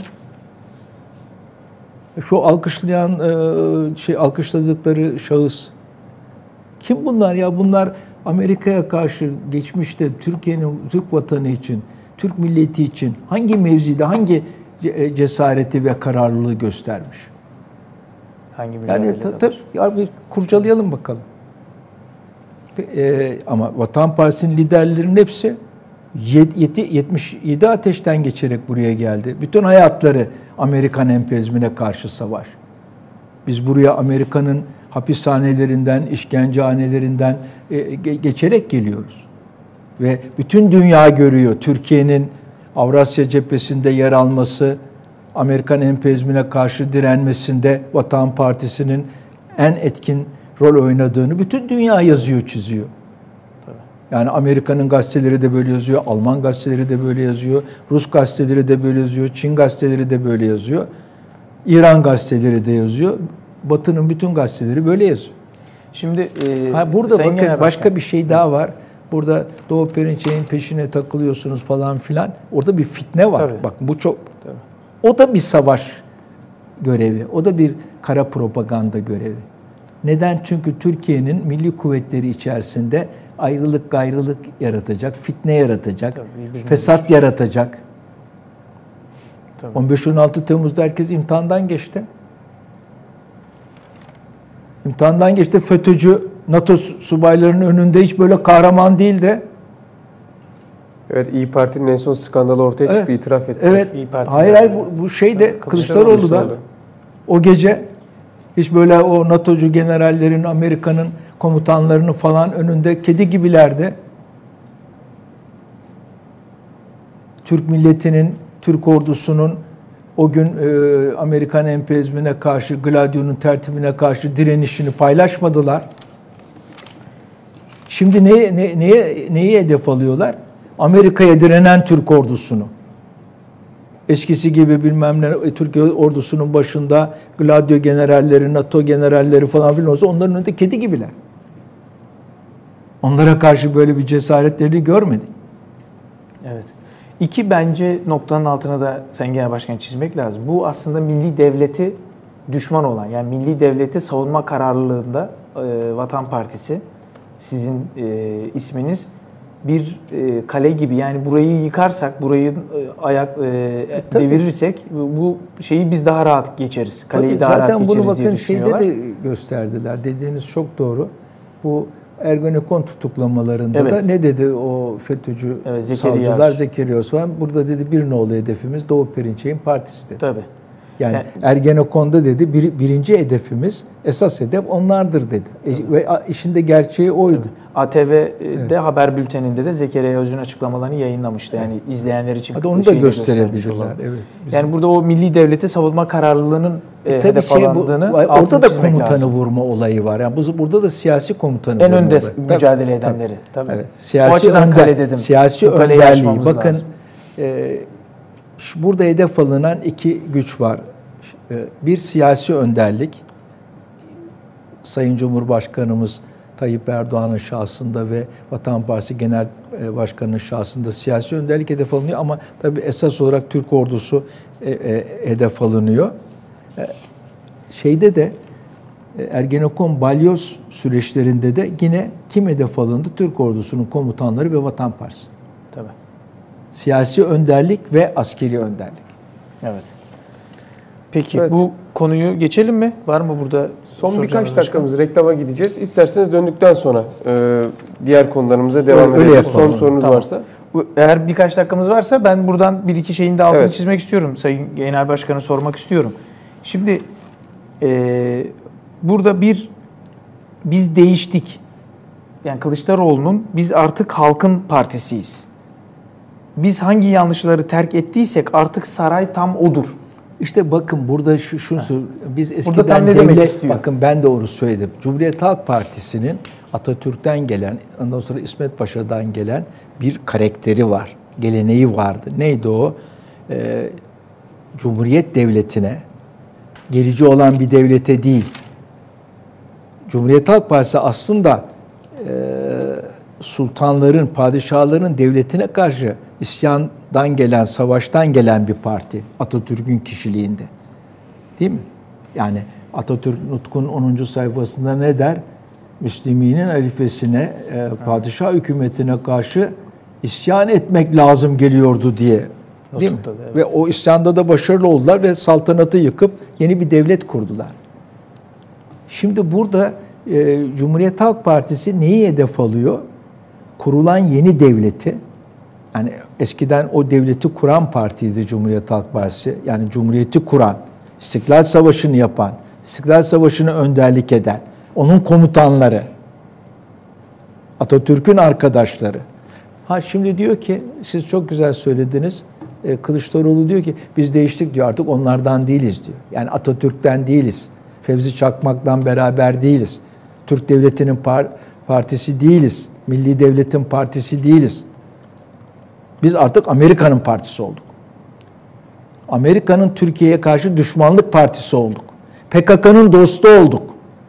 Şu alkışladıkları şahıs. Kim bunlar ya? Bunlar Amerika'ya karşı geçmişte Türkiye'nin, Türk vatanı için, Türk milleti için hangi mevzide, hangi cesareti ve kararlılığı göstermiş? Hangi mücadelede? Yani bir kurcalayalım bakalım. Ama Vatan Partisi'nin liderlerinin hepsi 77 ateşten geçerek buraya geldi. Bütün hayatları Amerikan emperyalizmine karşı savaş. Biz buraya Amerika'nın hapishanelerinden, işkencehanelerinden geçerek geliyoruz. Ve bütün dünya görüyor Türkiye'nin Avrasya cephesinde yer alması, Amerikan emperyalizmine karşı direnmesinde Vatan Partisi'nin en etkin rol oynadığını bütün dünya yazıyor, çiziyor. Yani Amerika'nın gazeteleri de böyle yazıyor, Alman gazeteleri de böyle yazıyor, Rus gazeteleri de böyle yazıyor, Çin gazeteleri de böyle yazıyor, İran gazeteleri de yazıyor, Batı'nın bütün gazeteleri böyle yazıyor. Şimdi burada bakın başka bir şey daha var. Burada Doğu Perinçek'in peşine takılıyorsunuz falan filan. Orada bir fitne var. Tabii. Bak bu çok. Tabii. O da bir savaş görevi. O da bir kara propaganda görevi. Neden? Çünkü Türkiye'nin milli kuvvetleri içerisinde ayrılık gayrılık yaratacak, fitne yaratacak, fesat yaratacak. Tabii. 15-16 Temmuz'da herkes imtihandan geçti. İmtihandan geçti. FETÖ'cü NATO subaylarının önünde hiç böyle kahraman değildi. Evet, İYİ Parti'nin en son skandalı ortaya çıktı, itiraf etti. Evet. Hayır bu şey de Kılıçdaroğlu da o gece hiç böyle o NATO'cu generallerin, Amerika'nın komutanlarını falan önünde kedi gibilerdi. Türk milletinin, Türk ordusunun o gün Amerikan emperyalizmine karşı, Gladio'nun tertibine karşı direnişini paylaşmadılar. Şimdi neyi hedef alıyorlar? Amerika'ya direnen Türk ordusunu. Eskisi gibi bilmem ne, Türkiye ordusunun başında Gladio generalleri, NATO generalleri falan filan olsa onların önünde kedi gibiler. Onlara karşı böyle bir cesaretlerini görmedik. Evet. İki bence noktanın altına da Sayın Genel Başkan çizmek lazım. Bu aslında milli devleti düşman olan, yani milli devleti savunma kararlılığında Vatan Partisi, sizin isminiz bir kale gibi. Yani burayı yıkarsak, burayı devirirsek bu şeyi biz daha rahat geçeriz. Kaleyi daha rahat geçeriz diye düşünüyorlar. Zaten bunu bakın şeyde de gösterdiler. Dediğiniz çok doğru. Bu Ergenekon tutuklamalarında da ne dedi o FETÖ'cü savcılar, Zekeriya Osman? Burada dedi bir nolu hedefimiz Doğu Perinçek'in partisi dedi. Tabii. Yani Ergenekon'da dedi birinci hedefimiz, esas hedef onlardır dedi. Ve işinde gerçeği oydu. ATV'de haber bülteninde de Zekeriya Öz'ün açıklamalarını yayınlamıştı. Yani izleyenler için. Hadi onu da gösterebilirler. Evet. Yani burada o milli devleti savunma kararlılığının hedef alındığını orada da komutanı vurma olayı var. Yani burada da siyasi komutanı en önde mücadele edenleri. Tabii. Evet. Siyasi kale dedim. Siyasi önderliği. Bakın burada hedef alınan iki güç var. Bir siyasi önderlik. Sayın Cumhurbaşkanımız Tayyip Erdoğan'ın şahsında ve Vatan Partisi Genel Başkanı'nın şahsında siyasi önderlik hedef alınıyor ama tabii esas olarak Türk ordusu hedef alınıyor. Şeyde de Ergenekon balyoz süreçlerinde de yine kim hedef alındı? Türk ordusunun komutanları ve Vatan Partisi. Tabii. Siyasi önderlik ve askeri önderlik. Evet. Peki bu konuyu geçelim mi? Var mı burada? Son birkaç dakikamız reklama gideceğiz. İsterseniz döndükten sonra diğer konularımıza devam edelim. Son sorunuz varsa. Eğer birkaç dakikamız varsa ben buradan bir iki şeyin de altını çizmek istiyorum. Sayın Genel Başkan'a sormak istiyorum. Şimdi burada biz değiştik. Yani Kılıçdaroğlu'nun biz artık halkın partisiyiz. Biz hangi yanlışları terk ettiysek artık saray tam odur. İşte bakın burada şunu biz eskiden devlet, bakın ben de onu söyledim. Cumhuriyet Halk Partisi'nin Atatürk'ten gelen, ondan sonra İsmet Paşa'dan gelen bir karakteri var. Geleneği vardı. Neydi o? Cumhuriyet devletine, gerici olan bir devlete değil. Cumhuriyet Halk Partisi aslında sultanların, padişahların devletine karşı isyandan gelen, savaştan gelen bir parti Atatürk'ün kişiliğinde. Değil mi? Yani Atatürk Nutk'un 10. sayfasında ne der? Müslüminin halifesine, padişah hükümetine karşı isyan etmek lazım geliyordu diye. Değil mi? Evet. Ve o isyanda da başarılı oldular ve saltanatı yıkıp yeni bir devlet kurdular. Şimdi burada Cumhuriyet Halk Partisi neyi hedef alıyor? Kurulan yeni devleti, yani eskiden o devleti kuran partiydi Cumhuriyet Halk Partisi. Yani Cumhuriyeti kuran, İstiklal Savaşı'nı yapan, İstiklal Savaşı'nı önderlik eden, onun komutanları, Atatürk'ün arkadaşları. Şimdi diyor ki, siz çok güzel söylediniz, Kılıçdaroğlu diyor ki biz değiştik diyor, artık onlardan değiliz diyor. Yani Atatürk'ten değiliz, Fevzi Çakmak'tan beraber değiliz, Türk Devleti'nin partisi değiliz, Milli Devlet'in partisi değiliz. Biz artık Amerika'nın partisi olduk. Amerika'nın Türkiye'ye karşı düşmanlık partisi olduk. PKK'nın dostu olduk.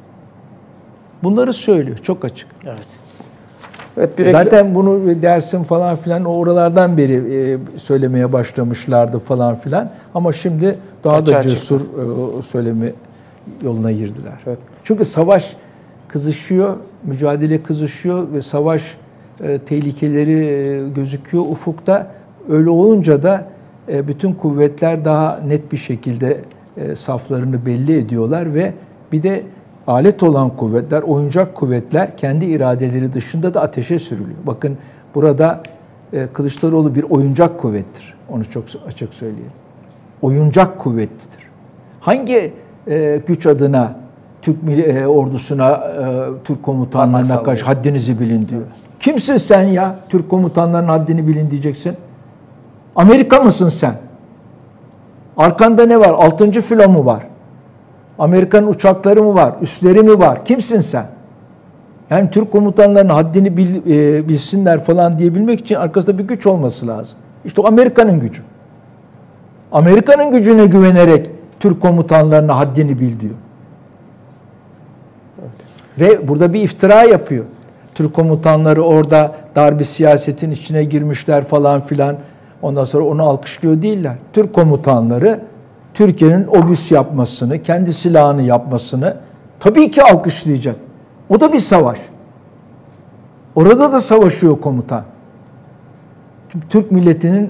Bunları söylüyor çok açık. Evet. Evet, zaten bunu dersin falan filan oralardan beri söylemeye başlamışlardı falan filan. Ama şimdi daha da cesur söyleme yoluna girdiler. Evet. Çünkü savaş kızışıyor, mücadele kızışıyor ve savaş tehlikeleri gözüküyor ufukta. Öyle olunca da bütün kuvvetler daha net bir şekilde saflarını belli ediyorlar ve bir de alet olan kuvvetler, oyuncak kuvvetler kendi iradeleri dışında da ateşe sürülüyor. Bakın burada Kılıçdaroğlu bir oyuncak kuvvettir. Onu çok açık söyleyeyim. Oyuncak kuvvetlidir. Hangi güç adına Türk ordusuna, Türk komutanlarına karşı haddinizi bilin diyor. Kimsin sen ya? Türk komutanlarının haddini bilin diyeceksin. Amerika mısın sen? Arkanda ne var? 6. filo mu var? Amerika'nın uçakları mı var? Üsleri mi var? Kimsin sen? Yani Türk komutanlarının haddini bilsinler falan diyebilmek için arkasında bir güç olması lazım. İşte o Amerika'nın gücü. Amerika'nın gücüne güvenerek Türk komutanlarına haddini bil diyor. Evet. Ve burada bir iftira yapıyor. Türk komutanları orada darbe siyasetin içine girmişler falan filan. Ondan sonra onu alkışlıyor değiller. Türk komutanları Türkiye'nin obüs yapmasını, kendi silahını yapmasını tabii ki alkışlayacak. O da bir savaş. Orada da savaşıyor komutan. Türk milletinin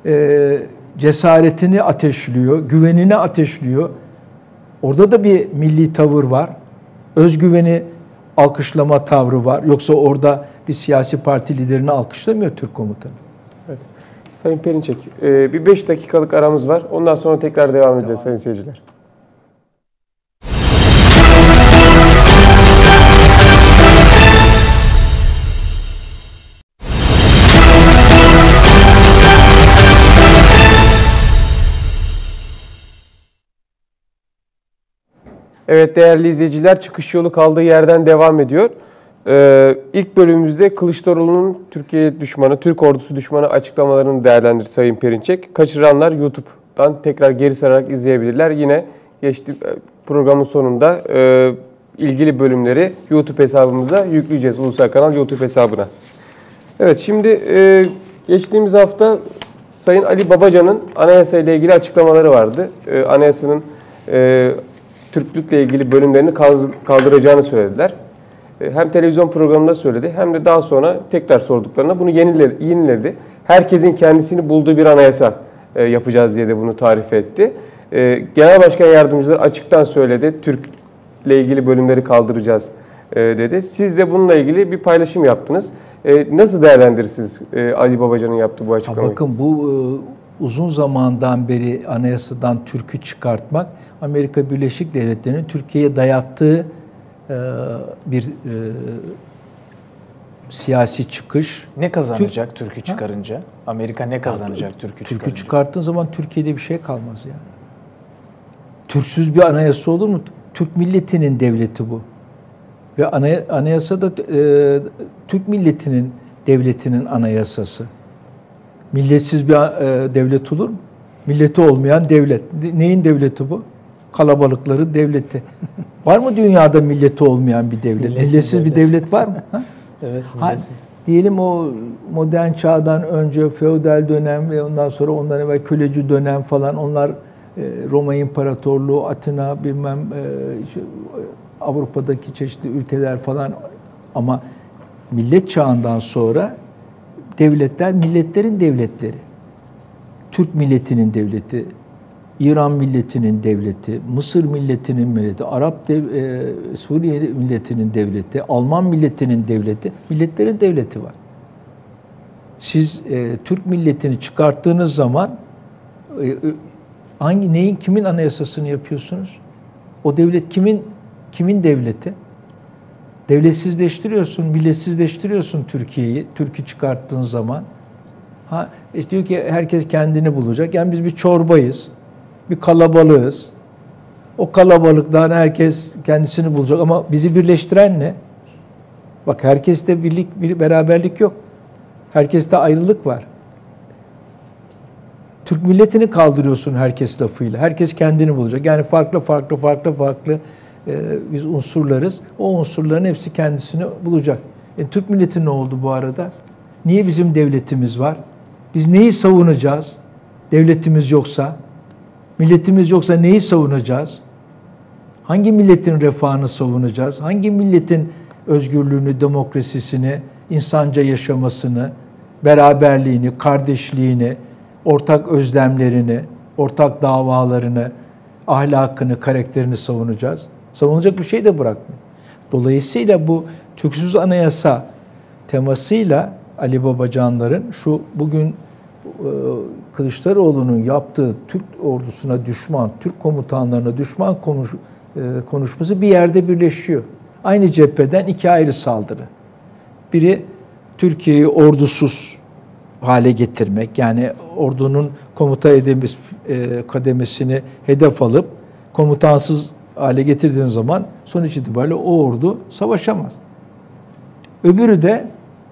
cesaretini ateşliyor, güvenini ateşliyor. Orada da bir milli tavır var. Özgüveni alkışlama tavrı var. Yoksa orada bir siyasi parti liderini alkışlamıyor Türk komutanı. Evet. Sayın Perinçek, bir 5 dakikalık aramız var. Ondan sonra tekrar devam edeceğiz sayın seyirciler. Evet değerli izleyiciler, çıkış yolu kaldığı yerden devam ediyor. İlk bölümümüzde Kılıçdaroğlu'nun Türkiye düşmanı, Türk ordusu düşmanı açıklamalarını değerlendirdi Sayın Perinçek. Kaçıranlar YouTube'dan tekrar geri sararak izleyebilirler. Yine programın sonunda ilgili bölümleri YouTube hesabımıza yükleyeceğiz. Ulusal Kanal YouTube hesabına. Evet şimdi geçtiğimiz hafta Sayın Ali Babacan'ın anayasa ile ilgili açıklamaları vardı. Anayasanın Türklükle ilgili bölümlerini kaldıracağını söylediler. Hem televizyon programında söyledi hem de daha sonra tekrar sorduklarına bunu yeniledi. Herkesin kendisini bulduğu bir anayasa yapacağız diye de bunu tarif etti. Genel Başkan Yardımcıları açıktan söyledi. Türk'le ilgili bölümleri kaldıracağız dedi. Siz de bununla ilgili bir paylaşım yaptınız. Nasıl değerlendirirsiniz Ali Babacan'ın yaptığı bu açıklamayı? Bakın bu uzun zamandan beri anayasadan Türk'ü çıkartmak Amerika Birleşik Devletleri'nin Türkiye'ye dayattığı bir siyasi çıkış. Ne kazanacak Türk'ü çıkarınca? Amerika ne kazanacak Türk'ü çıkarınca? Türk'ü çıkarttığın zaman Türkiye'de bir şey kalmaz yani. Türksüz bir anayasa olur mu? Türk milletinin devleti bu. Ve anayasa da Türk milletinin devletinin anayasası. Milletsiz bir devlet olur mu? Milleti olmayan devlet. Neyin devleti bu? Kalabalıkların devleti. Var mı dünyada milleti olmayan bir devlet? Milletsiz bir devlet var mı? Ha? Evet, milletsiz. Diyelim o modern çağdan önce feodal dönem ve ondan sonra ondan evvel köleci dönem falan, onlar Roma İmparatorluğu, Atina, bilmem Avrupa'daki çeşitli ülkeler falan, ama millet çağından sonra devletler milletlerin devletleri. Türk milletinin devleti İran milletinin devleti, Mısır milletinin milleti, Suriye milletinin devleti, Alman milletinin devleti, milletlerin devleti var. Siz Türk milletini çıkarttığınız zaman kimin anayasasını yapıyorsunuz? O devlet kimin devleti? Devletsizleştiriyorsun, milletsizleştiriyorsun Türkiye'yi. Türk'ü çıkarttığın zaman. Diyor ki herkes kendini bulacak. Yani biz bir çorbayız. Bir kalabalığız. O kalabalıktan herkes kendisini bulacak ama bizi birleştiren ne? Bak herkeste bir beraberlik yok. Herkeste ayrılık var. Türk milletini kaldırıyorsun herkes lafıyla. Herkes kendini bulacak. Yani farklı biz unsurlarız. O unsurların hepsi kendisini bulacak. Türk milleti ne oldu bu arada? Niye bizim devletimiz var? Biz neyi savunacağız? Devletimiz yoksa, milletimiz yoksa neyi savunacağız? Hangi milletin refahını savunacağız? Hangi milletin özgürlüğünü, demokrasisini, insanca yaşamasını, beraberliğini, kardeşliğini, ortak özlemlerini, ortak davalarını, ahlakını, karakterini savunacağız? Savunacak bir şey de bırakmıyor. Dolayısıyla bu Türksüz Anayasa temasıyla Ali Babacanların şu bugün Kılıçdaroğlu'nun yaptığı Türk ordusuna düşman, Türk komutanlarına düşman konuşması bir yerde birleşiyor. Aynı cepheden iki ayrı saldırı. Biri Türkiye'yi ordusuz hale getirmek, yani ordunun komuta kademesini hedef alıp komutansız hale getirdiğin zaman sonuç itibariyle o ordu savaşamaz. Öbürü de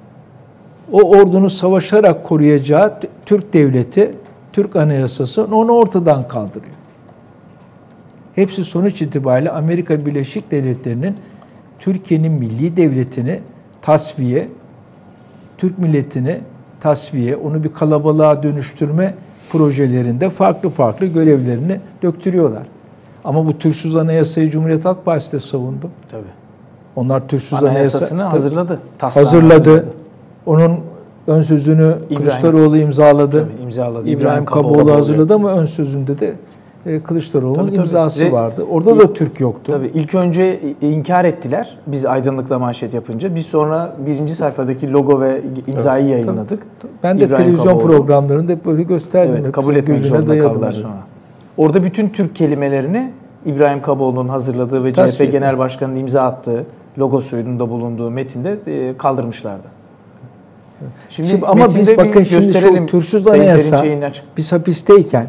o ordunun savaşarak koruyacağı Türk devleti, Türk anayasası onu ortadan kaldırıyor. Hepsi sonuç itibariyle Amerika Birleşik Devletleri'nin Türkiye'nin milli devletini tasfiye, Türk milletini tasfiye, onu bir kalabalığa dönüştürme projelerinde farklı görevlerini döktürüyorlar. Ama bu Türksüz Anayasayı Cumhuriyet Halk Partisi de savundu. Tabii. Onlar Türksüz Anayasasını hazırladı. Hazırladı. Onun ön sözünü Kılıçdaroğlu imzaladı. Tabii, imzaladı. İbrahim Kaboğlu hazırladı ama ön sözünde de Kılıçdaroğlu'nun imzası vardı. Orada da Türk yoktu. Tabii ilk önce inkar ettiler biz Aydınlık'la manşet yapınca. Biz sonra birinci sayfadaki logo ve imzayı yayınladık. Ben de televizyon programlarında hep böyle gösterdim. Evet, kabul etmek zorunda kaldılar sonra. Orada bütün Türk kelimelerini İbrahim Kaboğlu'nun hazırladığı ve CHP Genel Başkanı'nın imza attığı, logosuyla da bulunduğu metinde kaldırmışlardı. Şimdi ama biz bakın şimdi şu Türksüz Anayasa biz hapisteyken,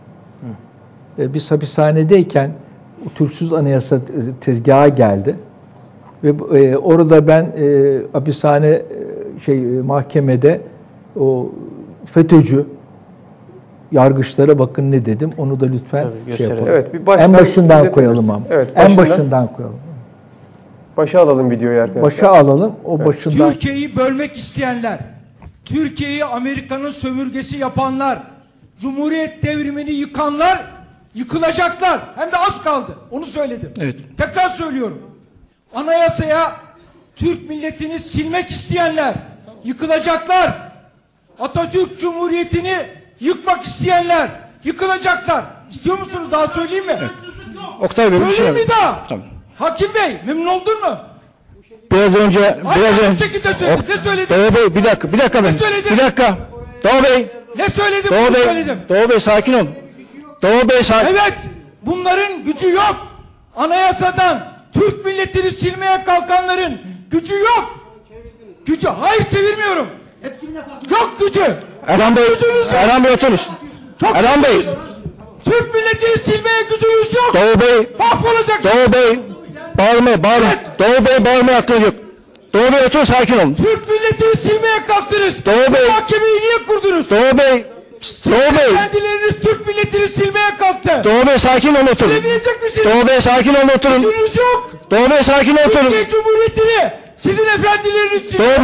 biz hapishanedeyken o Türksüz Anayasa tezgaha geldi ve orada ben hapishane mahkemede o FETÖ'cü yargıçlara bakın ne dedim. Onu da lütfen yapalım. Evet, en başından koyalım ama. Evet, en başından koyalım. Başa alalım videoyu arkadaşlar. Başa alalım. O başından. Türkiye'yi bölmek isteyenler, Türkiye'yi Amerika'nın sömürgesi yapanlar, Cumhuriyet devrimini yıkanlar yıkılacaklar. Hem de az kaldı. Onu söyledim. Evet. Tekrar söylüyorum. Anayasaya Türk milletini silmek isteyenler yıkılacaklar. Atatürk Cumhuriyeti'ni yıkmak isteyenler yıkılacaklar. İstiyor musunuz? Daha söyleyeyim mi? Evet. Oktay Bey, söyleyeyim mi daha? Tamam. Hakim Bey, memnun oldun mu? Biraz önce ne şekilde söyledim? Ne söyledim? Doğu Bey, bir dakika ben. Bir dakika. Doğu Bey. Ne söyledim? Doğu Bey sakin ol. Doğu Bey sakin. Evet, bunların gücü yok. Anayasadan Türk milletini silmeye kalkanların gücü yok. Gücü, hayır çevirmiyorum. Yok gücü. Erhan Bey oturun. Erhan Bey. Türk milletini silmeye gücünüz yok. Doğu Bey. Mahvolacak. Doğu Bey. Bağırma. Evet. Doğu Bey bağırmaya hakkınız yok. Doğu Bey otur sakin olun. Türk milletini silmeye kalktınız. Doğu Bey. Mahkemeyi niye kurdunuz? Doğu Bey. Kendileriniz Türk milletini silmeye kalktı. Doğu Bey sakin olun oturun. Silebilecek misiniz? Doğu Bey sakin olun oturun. Gücünüz yok. Doğu Bey sakin olun oturun. Türkiye Cumhuriyeti'ni sizin efendileriniz siliyor.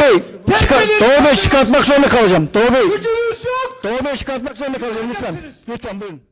Doğu Bey çıkartmak zorunda kalacağım. Doğu Bey. Gücünüz yok. Doğu Bey çıkartmak zorunda kalacağım lütfen. Lütfen buyurun.